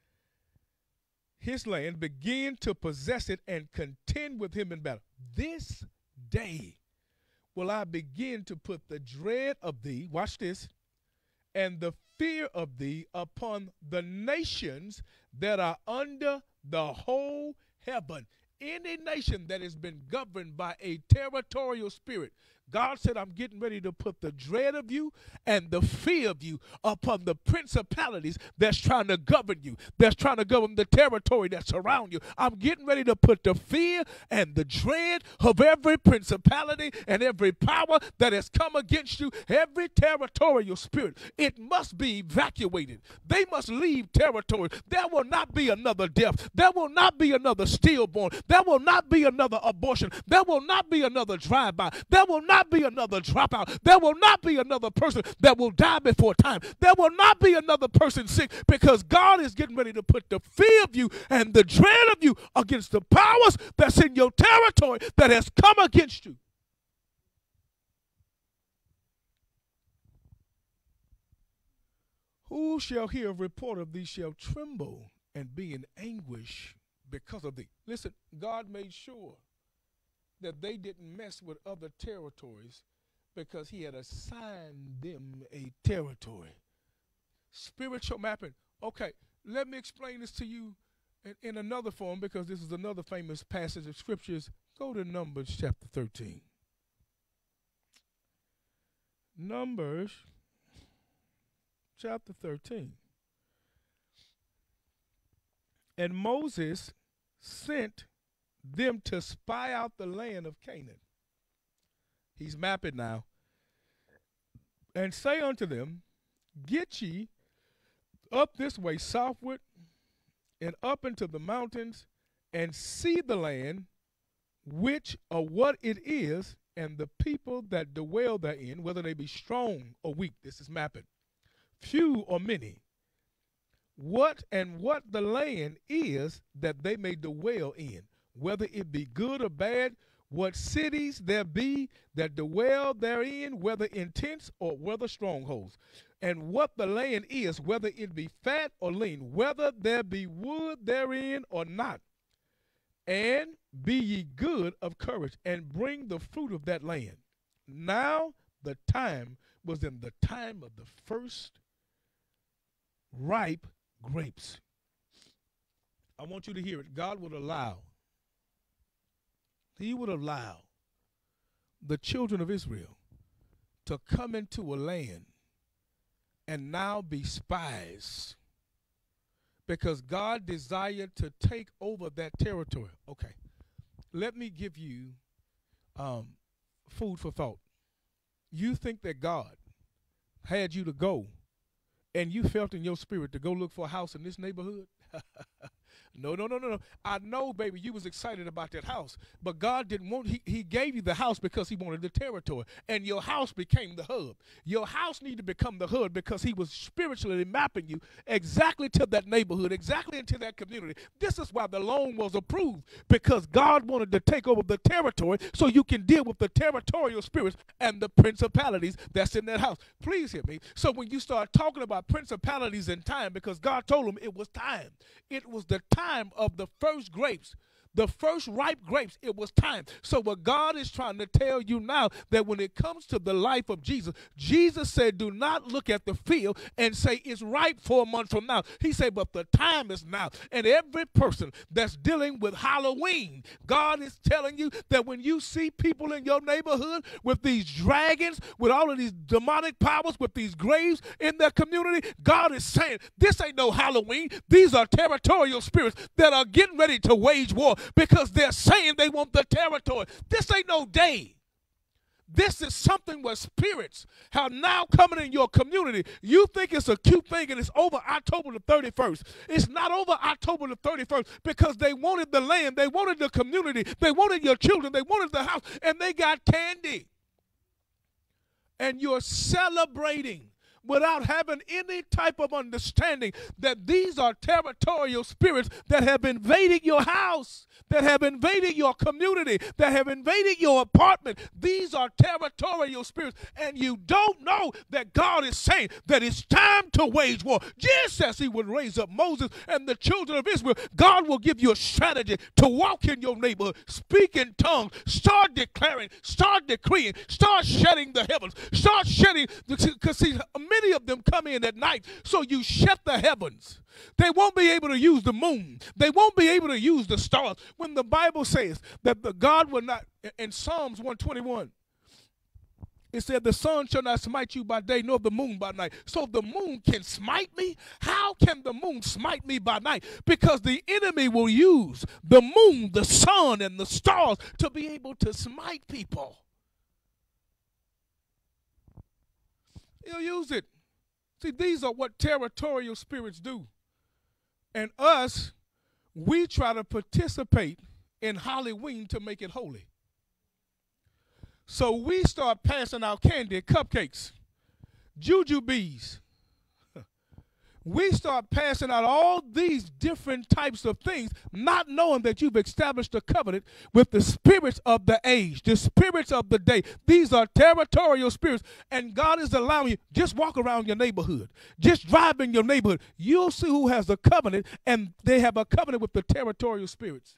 His land, began to possess it and contend with him in battle. This day will I begin to put the dread of thee, watch this, and the fear of thee upon the nations that are under the whole heaven. Any nation that has been governed by a territorial spirit, God said, I'm getting ready to put the dread of you and the fear of you upon the principalities that's trying to govern you, that's trying to govern the territory that's around you. I'm getting ready to put the fear and the dread of every principality and every power that has come against you, every territorial spirit. It must be evacuated. They must leave territory. There will not be another death. There will not be another stillborn. There will not be another abortion. There will not be another drive-by. There will not be another dropout. There will not be another person that will die before time. There will not be another person sick, because God is getting ready to put the fear of you and the dread of you against the powers that's in your territory that has come against you. Who shall hear a report of thee shall tremble and be in anguish because of thee. Listen, God made sure that they didn't mess with other territories because he had assigned them a territory. Spiritual mapping. Okay, let me explain this to you in another form, because this is another famous passage of scriptures. Go to Numbers chapter 13. Numbers chapter 13. And Moses sent them to spy out the land of Canaan. He's mapping now. And say unto them, get ye up this way southward and up into the mountains, and see the land, which or what it is, and the people that dwell therein, whether they be strong or weak. This is mapping. Few or many. What the land is that they may dwell in, whether it be good or bad, what cities there be that dwell therein, whether in tents or whether strongholds, and what the land is, whether it be fat or lean, whether there be wood therein or not. And be ye good of courage, and bring the fruit of that land. Now the time was in the time of the first ripe grapes. I want you to hear it. God would allow, he would allow the children of Israel to come into a land and now be spies, because God desired to take over that territory. Okay, let me give you food for thought. You think that God had you to go, and you felt in your spirit to go look for a house in this neighborhood? No, no, no, no, no. I know, baby, you was excited about that house, but God didn't want, he gave you the house because he wanted the territory, and your house became the hub. Your house needed to become the hub because he was spiritually mapping you exactly to that neighborhood, exactly into that community. This is why the loan was approved, because God wanted to take over the territory so you can deal with the territorial spirits and the principalities that's in that house. Please hear me. So when you start talking about principalities in time, because God told them it was time. It was the time of the first grapes. The first ripe grapes, it was time. So what God is trying to tell you now, that when it comes to the life of Jesus, Jesus said, do not look at the field and say it's ripe 4 months from now. He said, but the time is now. And every person that's dealing with Halloween, God is telling you that when you see people in your neighborhood with these dragons, with all of these demonic powers, with these graves in their community, God is saying, this ain't no Halloween. These are territorial spirits that are getting ready to wage war, because they're saying they want the territory. This ain't no day. This is something where spirits are now coming in your community. You think it's a cute thing and it's over October the 31st. It's not over October the 31st because they wanted the land, they wanted the community, they wanted your children, they wanted the house, and they got candy. And you're celebrating without having any type of understanding that these are territorial spirits that have invaded your house, that have invaded your community, that have invaded your apartment. These are territorial spirits, and you don't know that God is saying that it's time to wage war. Just as he would raise up Moses and the children of Israel, God will give you a strategy to walk in your neighborhood, speak in tongues, start declaring, start decreeing, start shedding the heavens, start shedding, because see, many of them come in at night, so you shut the heavens. They won't be able to use the moon. They won't be able to use the stars. When the Bible says that the God will not, in Psalms 121, it said the sun shall not smite you by day, nor the moon by night. So the moon can smite me? How can the moon smite me by night? Because the enemy will use the moon, the sun, and the stars to be able to smite people. He'll use it. See, these are what territorial spirits do. And us, we try to participate in Halloween to make it holy. So we start passing out candy, cupcakes, jujubes. We start passing out all these different types of things, not knowing that you've established a covenant with the spirits of the age, the spirits of the day. These are territorial spirits, and God is allowing you, just walk around your neighborhood, just drive in your neighborhood. You'll see who has a covenant, and they have a covenant with the territorial spirits.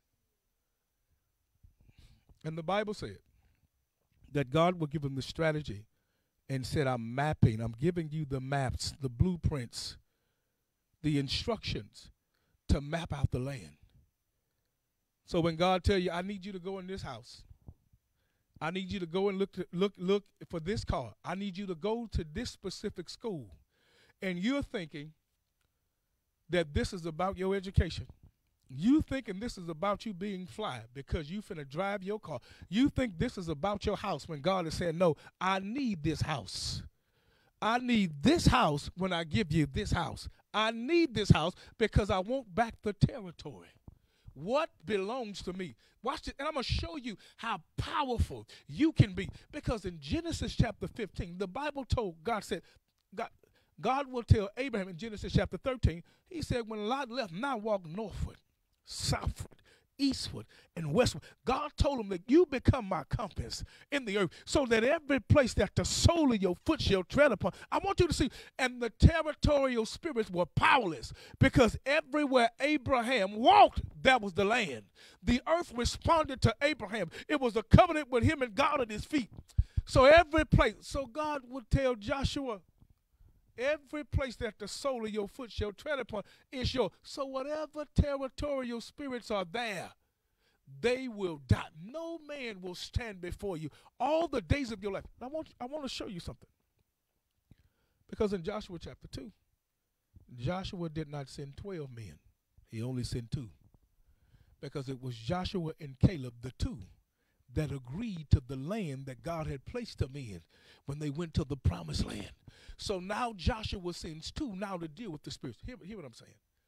And the Bible said that God will give them the strategy and said, I'm mapping, I'm giving you the maps, the blueprints, the instructions to map out the land. So when God tell you, I need you to go in this house, I need you to go and look for this car, I need you to go to this specific school, and you're thinking that this is about your education. You thinking this is about you being fly because you finna drive your car. You think this is about your house when God is saying, no, I need this house. I need this house when I give you this house. I need this house because I want back the territory. What belongs to me? Watch this, and I'm going to show you how powerful you can be. Because in Genesis chapter 15, the Bible told, God said, God will tell Abraham in Genesis chapter 13, he said, when Lot left, now walk northward, southward, eastward, and westward. God told him that you become my compass in the earth, so that every place that the sole of your foot shall tread upon. I want you to see, and the territorial spirits were powerless, because everywhere Abraham walked, that was the land. The earth responded to Abraham. It was a covenant with him and God at his feet. So every place, so God would tell Joshua, every place that the sole of your foot shall tread upon is yours. So whatever territorial spirits are there, they will die. No man will stand before you all the days of your life. I want to show you something. Because in Joshua chapter 2, Joshua did not send 12 men. He only sent 2. Because it was Joshua and Caleb, the 2, that agreed to the land that God had placed them in when they went to the promised land. So now Joshua sends 2 now to deal with the spirits. Hear what I'm saying.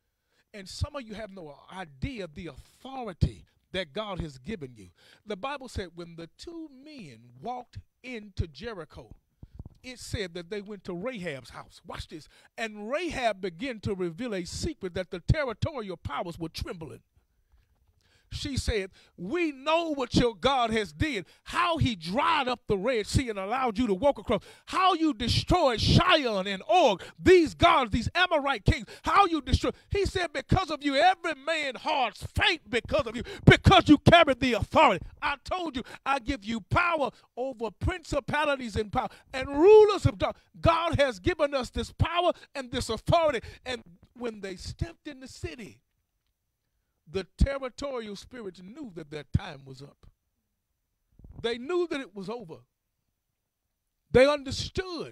And some of you have no idea the authority that God has given you. The Bible said when the two men walked into Jericho, it said that they went to Rahab's house. Watch this. And Rahab began to reveal a secret that the territorial powers were trembling. She said, we know what your God has did, how he dried up the Red Sea and allowed you to walk across, how you destroyed Shion and Og, these gods, these Amorite kings, how you destroyed. He said, because of you, every man's heart's faint because of you, because you carried the authority. I told you, I give you power over principalities and power and rulers of darkness. God has given us this power and this authority. And when they stepped in the city, the territorial spirits knew that their time was up. They knew that it was over. They understood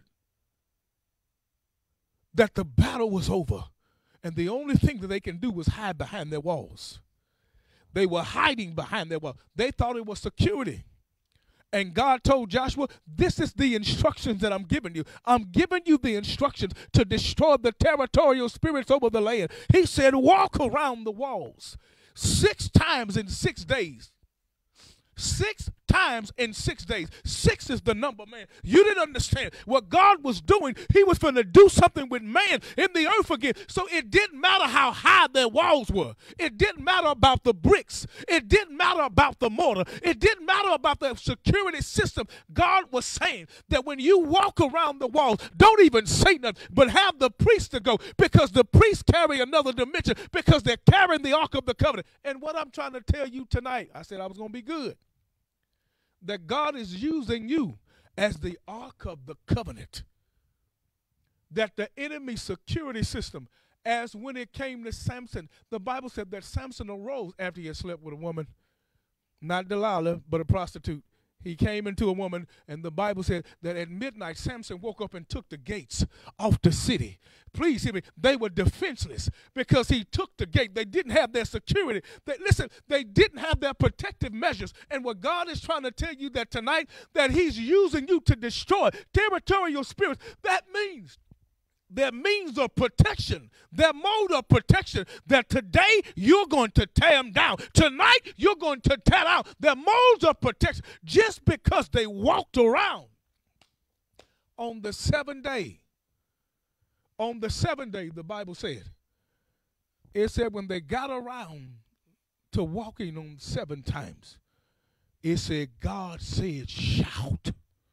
that the battle was over. And the only thing that they can do was hide behind their walls. They were hiding behind their walls. They thought it was security. And God told Joshua, this is the instructions that I'm giving you. I'm giving you the instructions to destroy the territorial spirits over the land. He said, walk around the walls 6 times in 6 days. 6 times in 6 days. 6 is the number, man. You didn't understand what God was doing. He was going to do something with man in the earth again. So it didn't matter how high their walls were. It didn't matter about the bricks. It didn't matter about the mortar. It didn't matter about the security system. God was saying that when you walk around the walls, don't even say nothing, but have the priest to go, because the priests carry another dimension, because they're carrying the Ark of the Covenant. And what I'm trying to tell you tonight, I said I was going to be good, that God is using you as the Ark of the Covenant. That the enemy security system, as when it came to Samson, the Bible said that Samson arose after he had slept with a woman, not Delilah, but a prostitute. He came into a woman, and the Bible said that at midnight, Samson woke up and took the gates off the city. Please hear me. They were defenseless because he took the gate. They didn't have their security. They didn't have their protective measures. And what God is trying to tell you that tonight, that he's using you to destroy territorial spirits. That means their means of protection, their mode of protection, that today you're going to tear them down. Tonight you're going to tear out their modes of protection just because they walked around on the 7th day. On the 7th day, the Bible said, it said when they got around to walking on 7 times, it said God said, shout.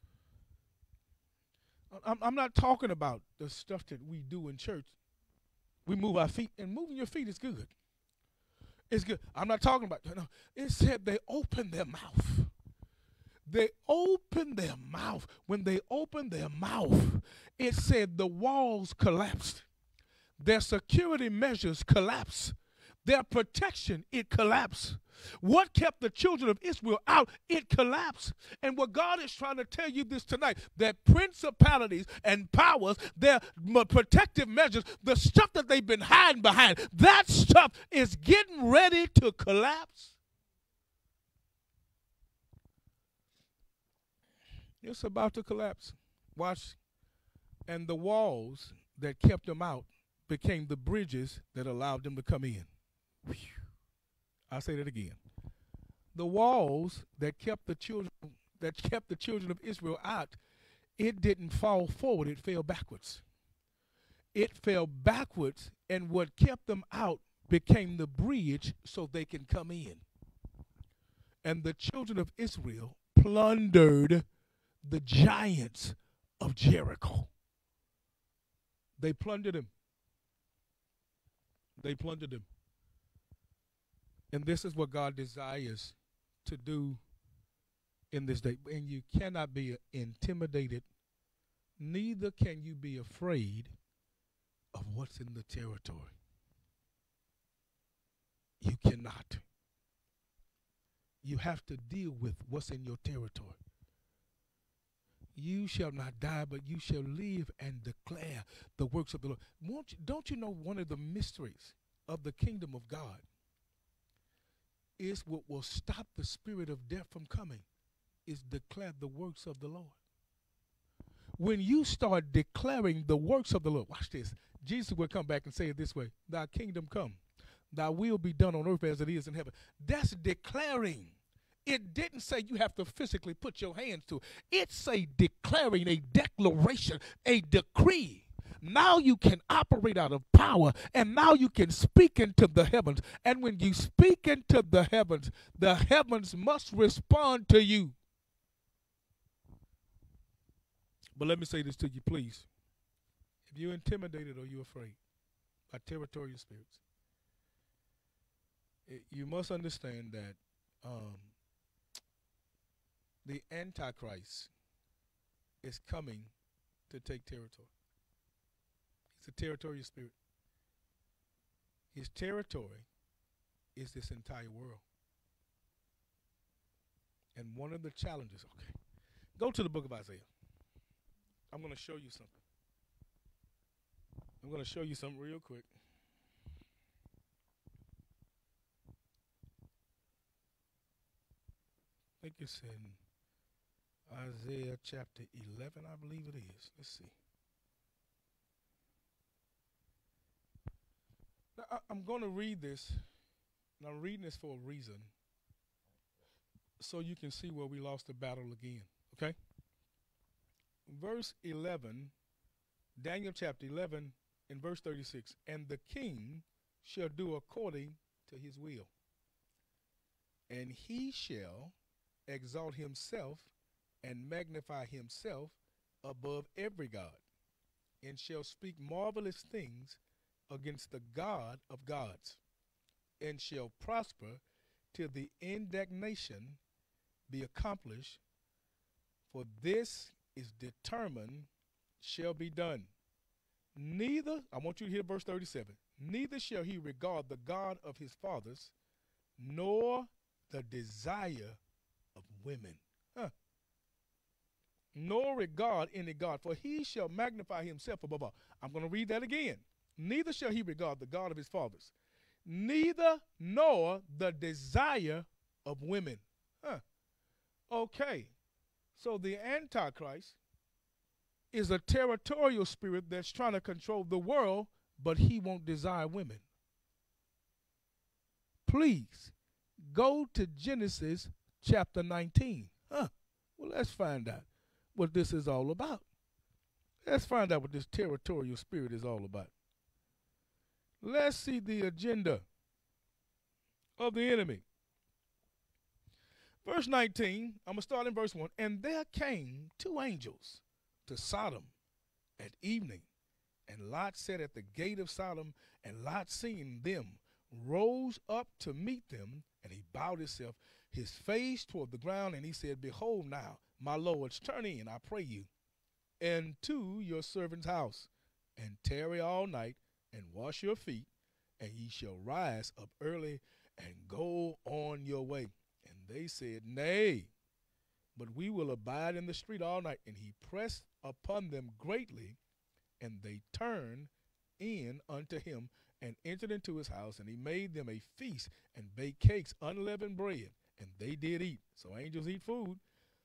I'm not talking about the stuff that we do in church. We move our feet, and moving your feet is good. It's good. I'm not talking about that. No. It said they opened their mouth. They opened their mouth. When they opened their mouth, it said the walls collapsed. Their security measures collapsed. Their protection, it collapsed. What kept the children of Israel out? It collapsed. And what God is trying to tell you this tonight, that principalities and powers, their protective measures, the stuff that they've been hiding behind, that stuff is getting ready to collapse. It's about to collapse. Watch. And the walls that kept them out became the bridges that allowed them to come in. I'll say that again. The walls that kept the children of Israel out, it didn't fall forward, it fell backwards. It fell backwards, and what kept them out became the bridge so they can come in. And the children of Israel plundered the giants of Jericho. They plundered them. They plundered them. And this is what God desires to do in this day. And you cannot be intimidated, neither can you be afraid of what's in the territory. You cannot. You have to deal with what's in your territory. You shall not die, but you shall live and declare the works of the Lord. Don't you know one of the mysteries of the kingdom of God is what will stop the spirit of death from coming is declare the works of the Lord. When you start declaring the works of the Lord, watch this. Jesus will come back and say it this way, thy kingdom come. thy will be done on earth as it is in heaven. That's declaring. It didn't say you have to physically put your hands to it. It's a declaring, a declaration, a decree. Now you can operate out of power, and now you can speak into the heavens. And when you speak into the heavens must respond to you. But let me say this to you, please. If you're intimidated or you're afraid by territorial spirits, you must understand that the Antichrist is coming to take territory. He's a territorial spirit. His territory is this entire world. And one of the challenges, okay, go to the book of Isaiah. I'm going to show you something. I'm going to show you something real quick. I think it's in Isaiah chapter 11, I believe it is. Let's see. Now, I'm going to read this, and I'm reading this for a reason, so you can see where we lost the battle again, okay? Verse 11, Daniel chapter 11, in verse 36, and the king shall do according to his will, and he shall exalt himself and magnify himself above every god, and shall speak marvelous things against the God of gods, and shall prosper till the indignation be accomplished, for this is determined shall be done. Neither, I want you to hear verse 37, neither shall he regard the God of his fathers, nor the desire of women. Nor regard any God, for he shall magnify himself above all. I'm going to read that again. Neither shall he regard the God of his fathers, neither nor the desire of women. Okay, so the Antichrist is a territorial spirit that's trying to control the world, but he won't desire women. Please, go to Genesis chapter 19. Well, let's find out what this is all about. Let's find out what this territorial spirit is all about. Let's see the agenda of the enemy. Verse 19, I'm going to start in verse 1. And there came two angels to Sodom at evening, and Lot sat at the gate of Sodom, and Lot, seeing them, rose up to meet them, and he bowed himself, his face toward the ground, and he said, Behold now, my lords, turn in, I pray you, into your servant's house, and tarry all night, and wash your feet, and ye shall rise up early, and go on your way. And they said, Nay, but we will abide in the street all night. And he pressed upon them greatly, and they turned in unto him, and entered into his house, and he made them a feast, and baked cakes, unleavened bread, and they did eat. So angels eat food.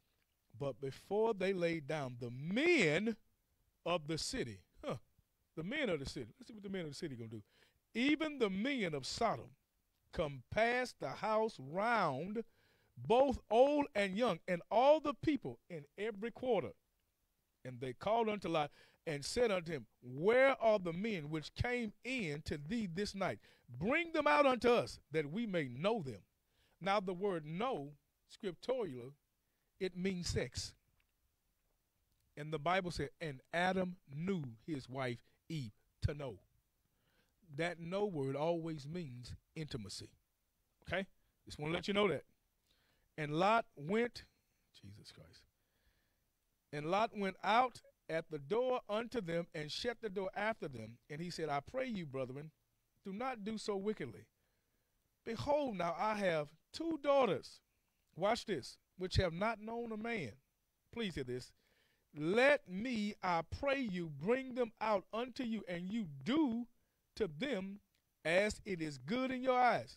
But before they laid down, the men of the city, the men of the city, let's see what the men of the city going to do. Even the men of Sodom compassed the house round, both old and young, and all the people in every quarter. And they called unto Lot, and said unto him, Where are the men which came in to thee this night? Bring them out unto us, that we may know them. Now the word know, scriptorial, it means sex. And the Bible said, and Adam knew his wife Eve, to know. That know word always means intimacy. Okay? Just want to let you know that. And Lot went, Jesus Christ. And Lot went out at the door unto them, and shut the door after them. And he said, I pray you, brethren, do not do so wickedly. Behold, now I have two daughters, watch this, which have not known a man. Please hear this. Let me, I pray you, bring them out unto you, and you do to them as it is good in your eyes.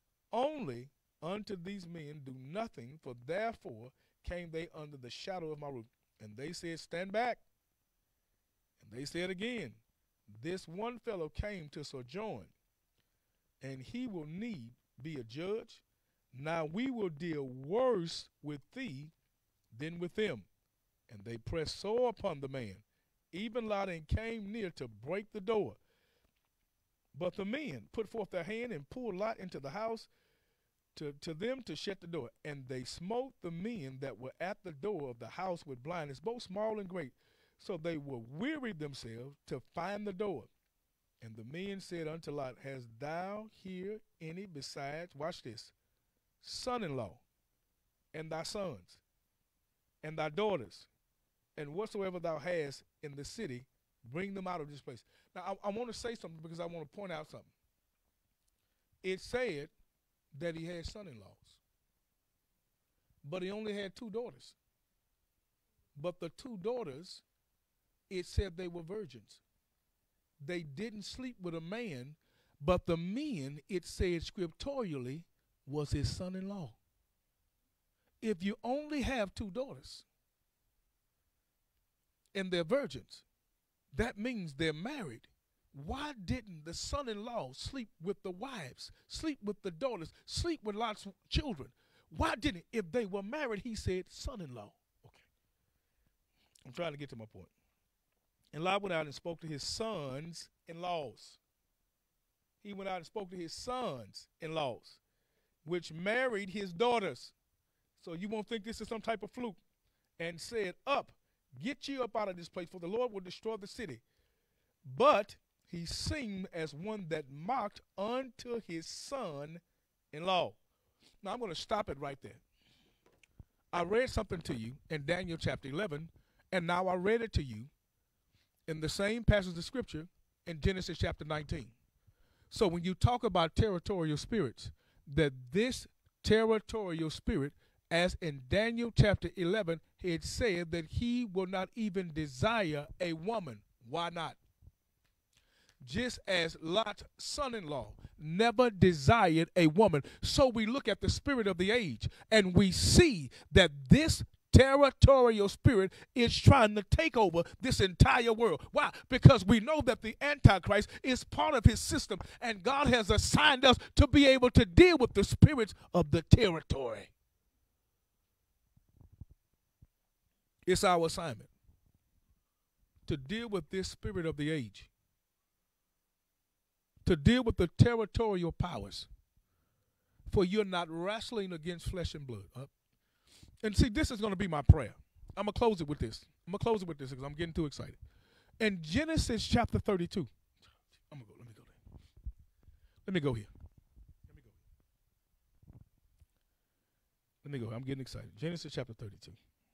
Only unto these men do nothing, for therefore came they under the shadow of my roof. And they said, Stand back. And they said again, This one fellow came to sojourn. and he will need be a judge. Now we will deal worse with thee than with them. And they pressed sore upon the man, even Lot, and came near to break the door. But the men put forth their hand and pulled Lot into the house to them to shut the door. And they smote the men that were at the door of the house with blindness, both small and great. So they were wearied themselves to find the door. And the men said unto Lot, hast thou here any besides, watch this, son-in-law, and thy sons, and thy daughters, and whatsoever thou hast in the city, bring them out of this place. Now, I want to say something because I want to point out something. It said that he had son-in-laws, but he only had 2 daughters. But the 2 daughters, it said they were virgins. They didn't sleep with a man, but the men, it said scripturally, was his son-in-law. If you only have 2 daughters and they're virgins, that means they're married. Why didn't the son-in-law sleep with the wives, sleep with the daughters, sleep with Lot's children? Why didn't? If they were married, he said son-in-law. Okay. I'm trying to get to my point. And Lot went out and spoke to his sons-in-laws. He went out and spoke to his sons-in-laws, which married his daughters. So you won't think this is some type of fluke. And said, up, get you up out of this place, for the Lord will destroy the city. But he seemed as one that mocked unto his son-in-law. Now I'm going to stop it right there. I read something to you in Daniel chapter 11, and now I read it to you in the same passage of scripture in Genesis chapter 19. So when you talk about territorial spirits, that this territorial spirit, as in Daniel chapter 11, it said that he will not even desire a woman. Why not? Just as Lot's son-in-law never desired a woman. So we look at the spirit of the age, and we see that this territorial spirit is trying to take over this entire world. Why? Because we know that the Antichrist is part of his system, and God has assigned us to be able to deal with the spirits of the territory. It's our assignment to deal with this spirit of the age, to deal with the territorial powers. For you're not wrestling against flesh and blood. And see, this is going to be my prayer. I'm going to close it with this. I'm going to close it with this because I'm getting too excited. In Genesis chapter 32, let me go there. Let me go here. Let me go. I'm getting excited. Genesis chapter 32.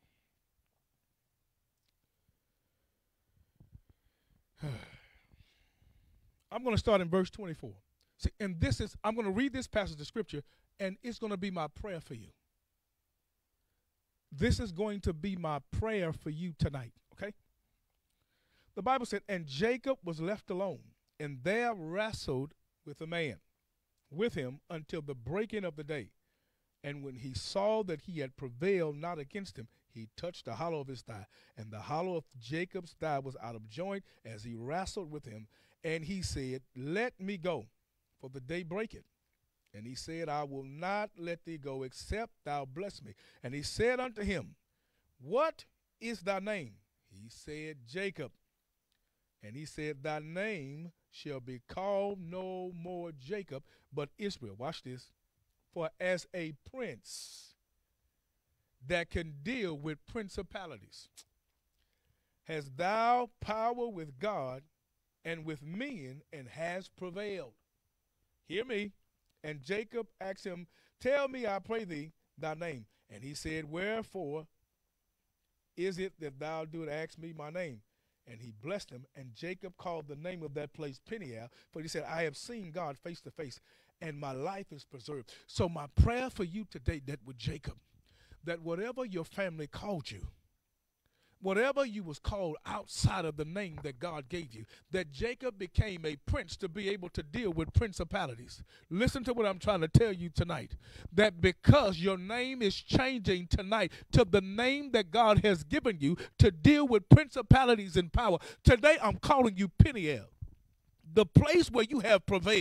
I'm going to start in verse 24. See, and this is, I'm going to read this passage of scripture, and it's going to be my prayer for you. This is going to be my prayer for you tonight, okay? The Bible said, and Jacob was left alone, and there wrestled with a man with him until the breaking of the day. And when he saw that he had prevailed not against him, he touched the hollow of his thigh. And the hollow of Jacob's thigh was out of joint as he wrestled with him. And he said, let me go, for the day breaketh. And he said, I will not let thee go, except thou bless me. And he said unto him, what is thy name? He said, Jacob. And he said, thy name shall be called no more Jacob, but Israel. Watch this. For as a prince that can deal with principalities, hast thou power with God and with men, and has prevailed. Hear me. And Jacob asked him, tell me, I pray thee, thy name. And he said, wherefore is it that thou dost ask me my name? And he blessed him. And Jacob called the name of that place Peniel, for he said, I have seen God face to face, and my life is preserved. So my prayer for you today, that with Jacob, that whatever your family called you, whatever you was called outside of the name that God gave you, that Jacob became a prince to be able to deal with principalities. Listen to what I'm trying to tell you tonight, that because your name is changing tonight to the name that God has given you to deal with principalities and power, today I'm calling you Peniel. The place where you have prevailed.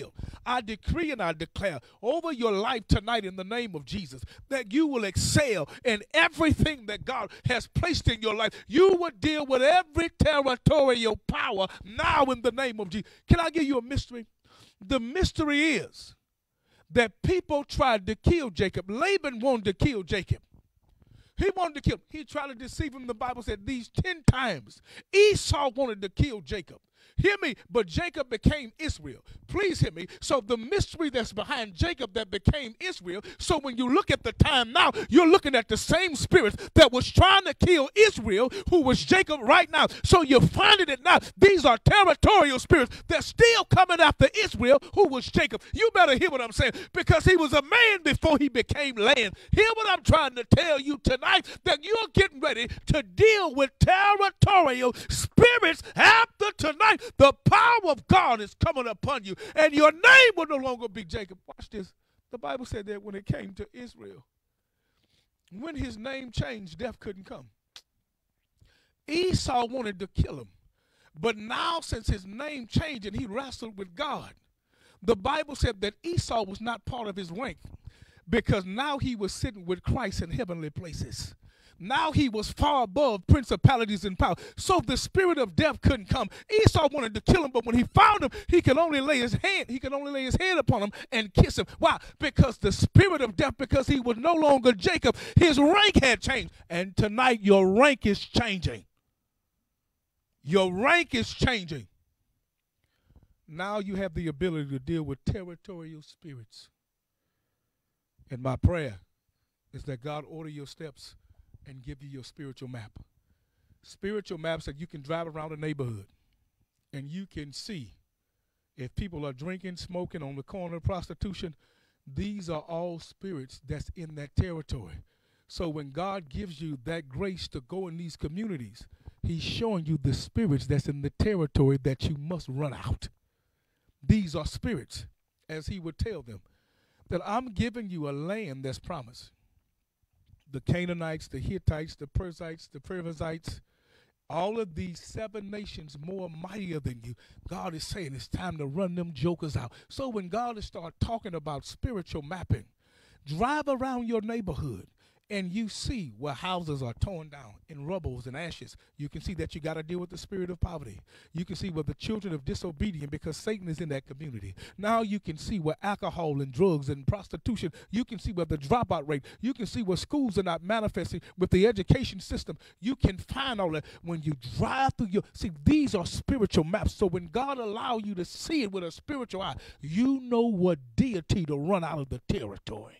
I decree and I declare over your life tonight in the name of Jesus that you will excel in everything that God has placed in your life. You will deal with every territorial power now in the name of Jesus. Can I give you a mystery? The mystery is that people tried to kill Jacob. Laban wanted to kill Jacob. He wanted to kill him. He tried to deceive him. The Bible said these 10 times. Esau wanted to kill Jacob. Hear me, but Jacob became Israel. Please hear me. So the mystery that's behind Jacob that became Israel, so when you look at the time now, you're looking at the same spirit that was trying to kill Israel, who was Jacob right now. So you're finding it now. These are territorial spirits that's still coming after Israel, who was Jacob. You better hear what I'm saying, because he was a man before he became land. Hear what I'm trying to tell you tonight, that you're getting ready to deal with territorial spirits after tonight. The power of God is coming upon you, and your name will no longer be Jacob. Watch this. The Bible said that when it came to Israel, when his name changed, death couldn't come. Esau wanted to kill him, but now since his name changed and he wrestled with God, the Bible said that Esau was not part of his rank, because now he was sitting with Christ in heavenly places. Now he was far above principalities and power. So the spirit of death couldn't come. Esau wanted to kill him, but when he found him, he could only lay his head upon him and kiss him. Why? Because the spirit of death, because he was no longer Jacob, his rank had changed. And tonight your rank is changing. Your rank is changing. Now you have the ability to deal with territorial spirits. And my prayer is that God order your steps and give you your spiritual map. Spiritual maps that you can drive around a neighborhood and you can see if people are drinking, smoking on the corner, prostitution. These are all spirits that's in that territory. So when God gives you that grace to go in these communities, he's showing you the spirits that's in the territory that you must run out. These are spirits, as he would tell them, that I'm giving you a land that's promised. The Canaanites, the Hittites, the Perizzites, the Perizzites, all of these 7 nations more mightier than you. God is saying it's time to run them jokers out. So when God is start talking about spiritual mapping, drive around your neighborhood and you see where houses are torn down in rubbles and ashes. You can see that you got to deal with the spirit of poverty. You can see where the children of disobedience, because Satan is in that community. Now you can see where alcohol and drugs and prostitution, you can see where the dropout rate, you can see where schools are not manifesting with the education system. You can find all that when you drive through your, see, these are spiritual maps. So when God allows you to see it with a spiritual eye, you know what deity to run out of the territory.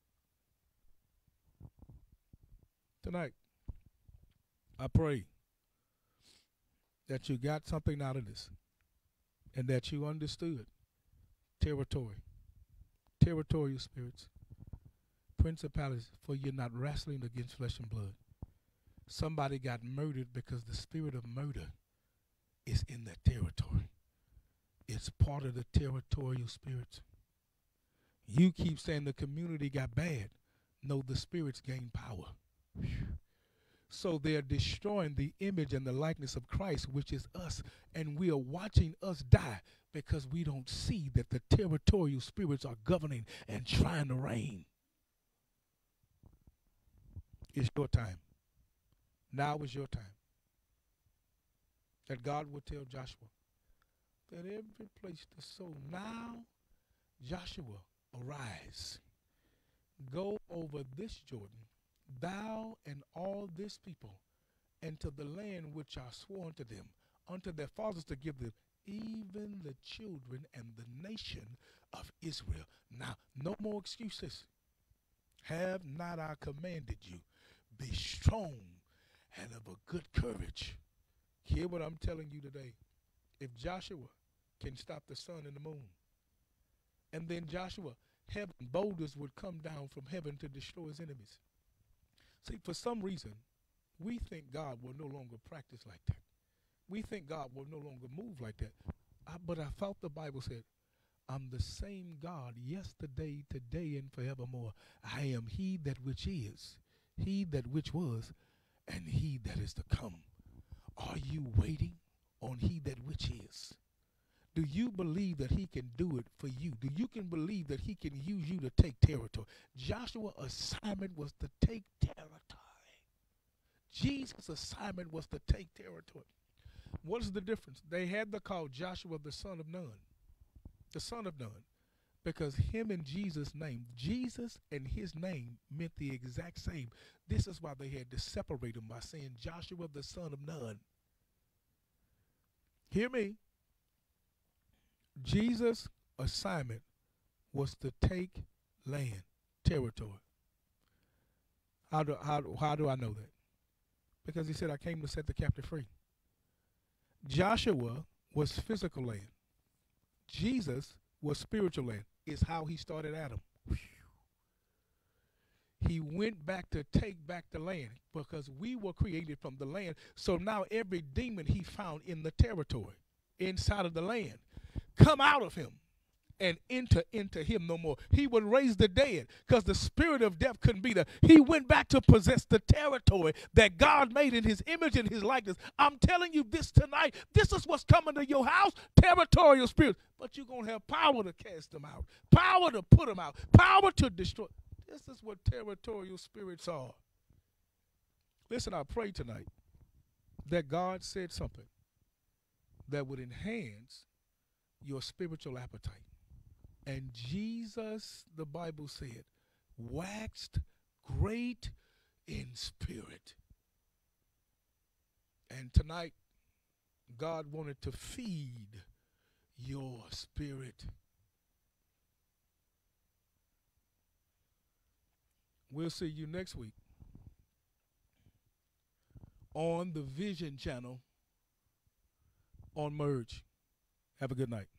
Tonight, I pray that you got something out of this and that you understood territorial spirits, principalities, for you're not wrestling against flesh and blood. Somebody got murdered because the spirit of murder is in that territory. It's part of the territorial spirits. You keep saying the community got bad. No, the spirits gain power. So they're destroying the image and the likeness of Christ, which is us, and we are watching us die because we don't see that the territorial spirits are governing and trying to reign. It's your time. Now is your time. That God would tell Joshua that every place to sow. Now, Joshua, arise, go over this Jordan, thou and all this people, and to the land which I swore unto them, unto their fathers to give them, even the children and the nation of Israel. Now, no more excuses. Have not I commanded you? Be strong and of a good courage. Hear what I'm telling you today. If Joshua can stop the sun and the moon, and then Joshua, heaven, boulders would come down from heaven to destroy his enemies. See, for some reason, we think God will no longer practice like that. We think God will no longer move like that. But I thought the Bible said, I'm the same God yesterday, today, and forevermore. I am he that which is, he that which was, and he that is to come. Are you waiting on he that which is? Do you believe that he can do it for you? Do you can believe that he can use you to take territory? Joshua's assignment was to take territory. Jesus' assignment was to take territory. What is the difference? They had to call Joshua the son of Nun. The son of Nun. Because him and Jesus' name, Jesus and his name meant the exact same. This is why they had to separate him by saying Joshua the son of Nun. Hear me. Jesus' assignment was to take land, territory. How do I know that? Because he said, I came to set the captive free. Joshua was physical land. Jesus was spiritual land. Is how he started Adam. He went back to take back the land because we were created from the land. So now every demon he found in the territory, inside of the land, come out of him and enter into him no more. He would raise the dead because the spirit of death couldn't be there. He went back to possess the territory that God made in his image and his likeness. I'm telling you this tonight. This is what's coming to your house, territorial spirits. But you're going to have power to cast them out, power to put them out, power to destroy. This is what territorial spirits are. Listen, I pray tonight that God said something that would enhance your spiritual appetite. And Jesus, the Bible said, waxed great in spirit. And tonight, God wanted to feed your spirit. We'll see you next week on the Vision Channel on Merge. Have a good night.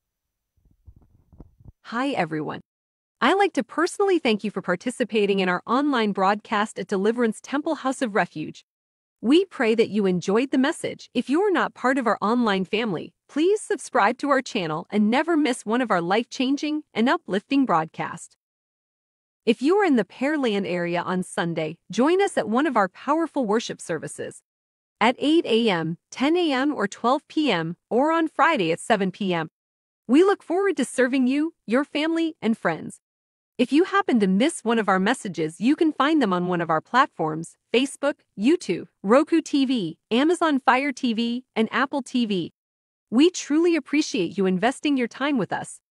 Hi, everyone. I like to personally thank you for participating in our online broadcast at Deliverance Temple House of Refuge. We pray that you enjoyed the message. If you are not part of our online family, please subscribe to our channel and never miss one of our life-changing and uplifting broadcasts. If you are in the Pearland area on Sunday, join us at one of our powerful worship services at 8 a.m., 10 a.m., or 12 p.m., or on Friday at 7 p.m. We look forward to serving you, your family, and friends. If you happen to miss one of our messages, you can find them on one of our platforms: Facebook, YouTube, Roku TV, Amazon Fire TV, and Apple TV. We truly appreciate you investing your time with us.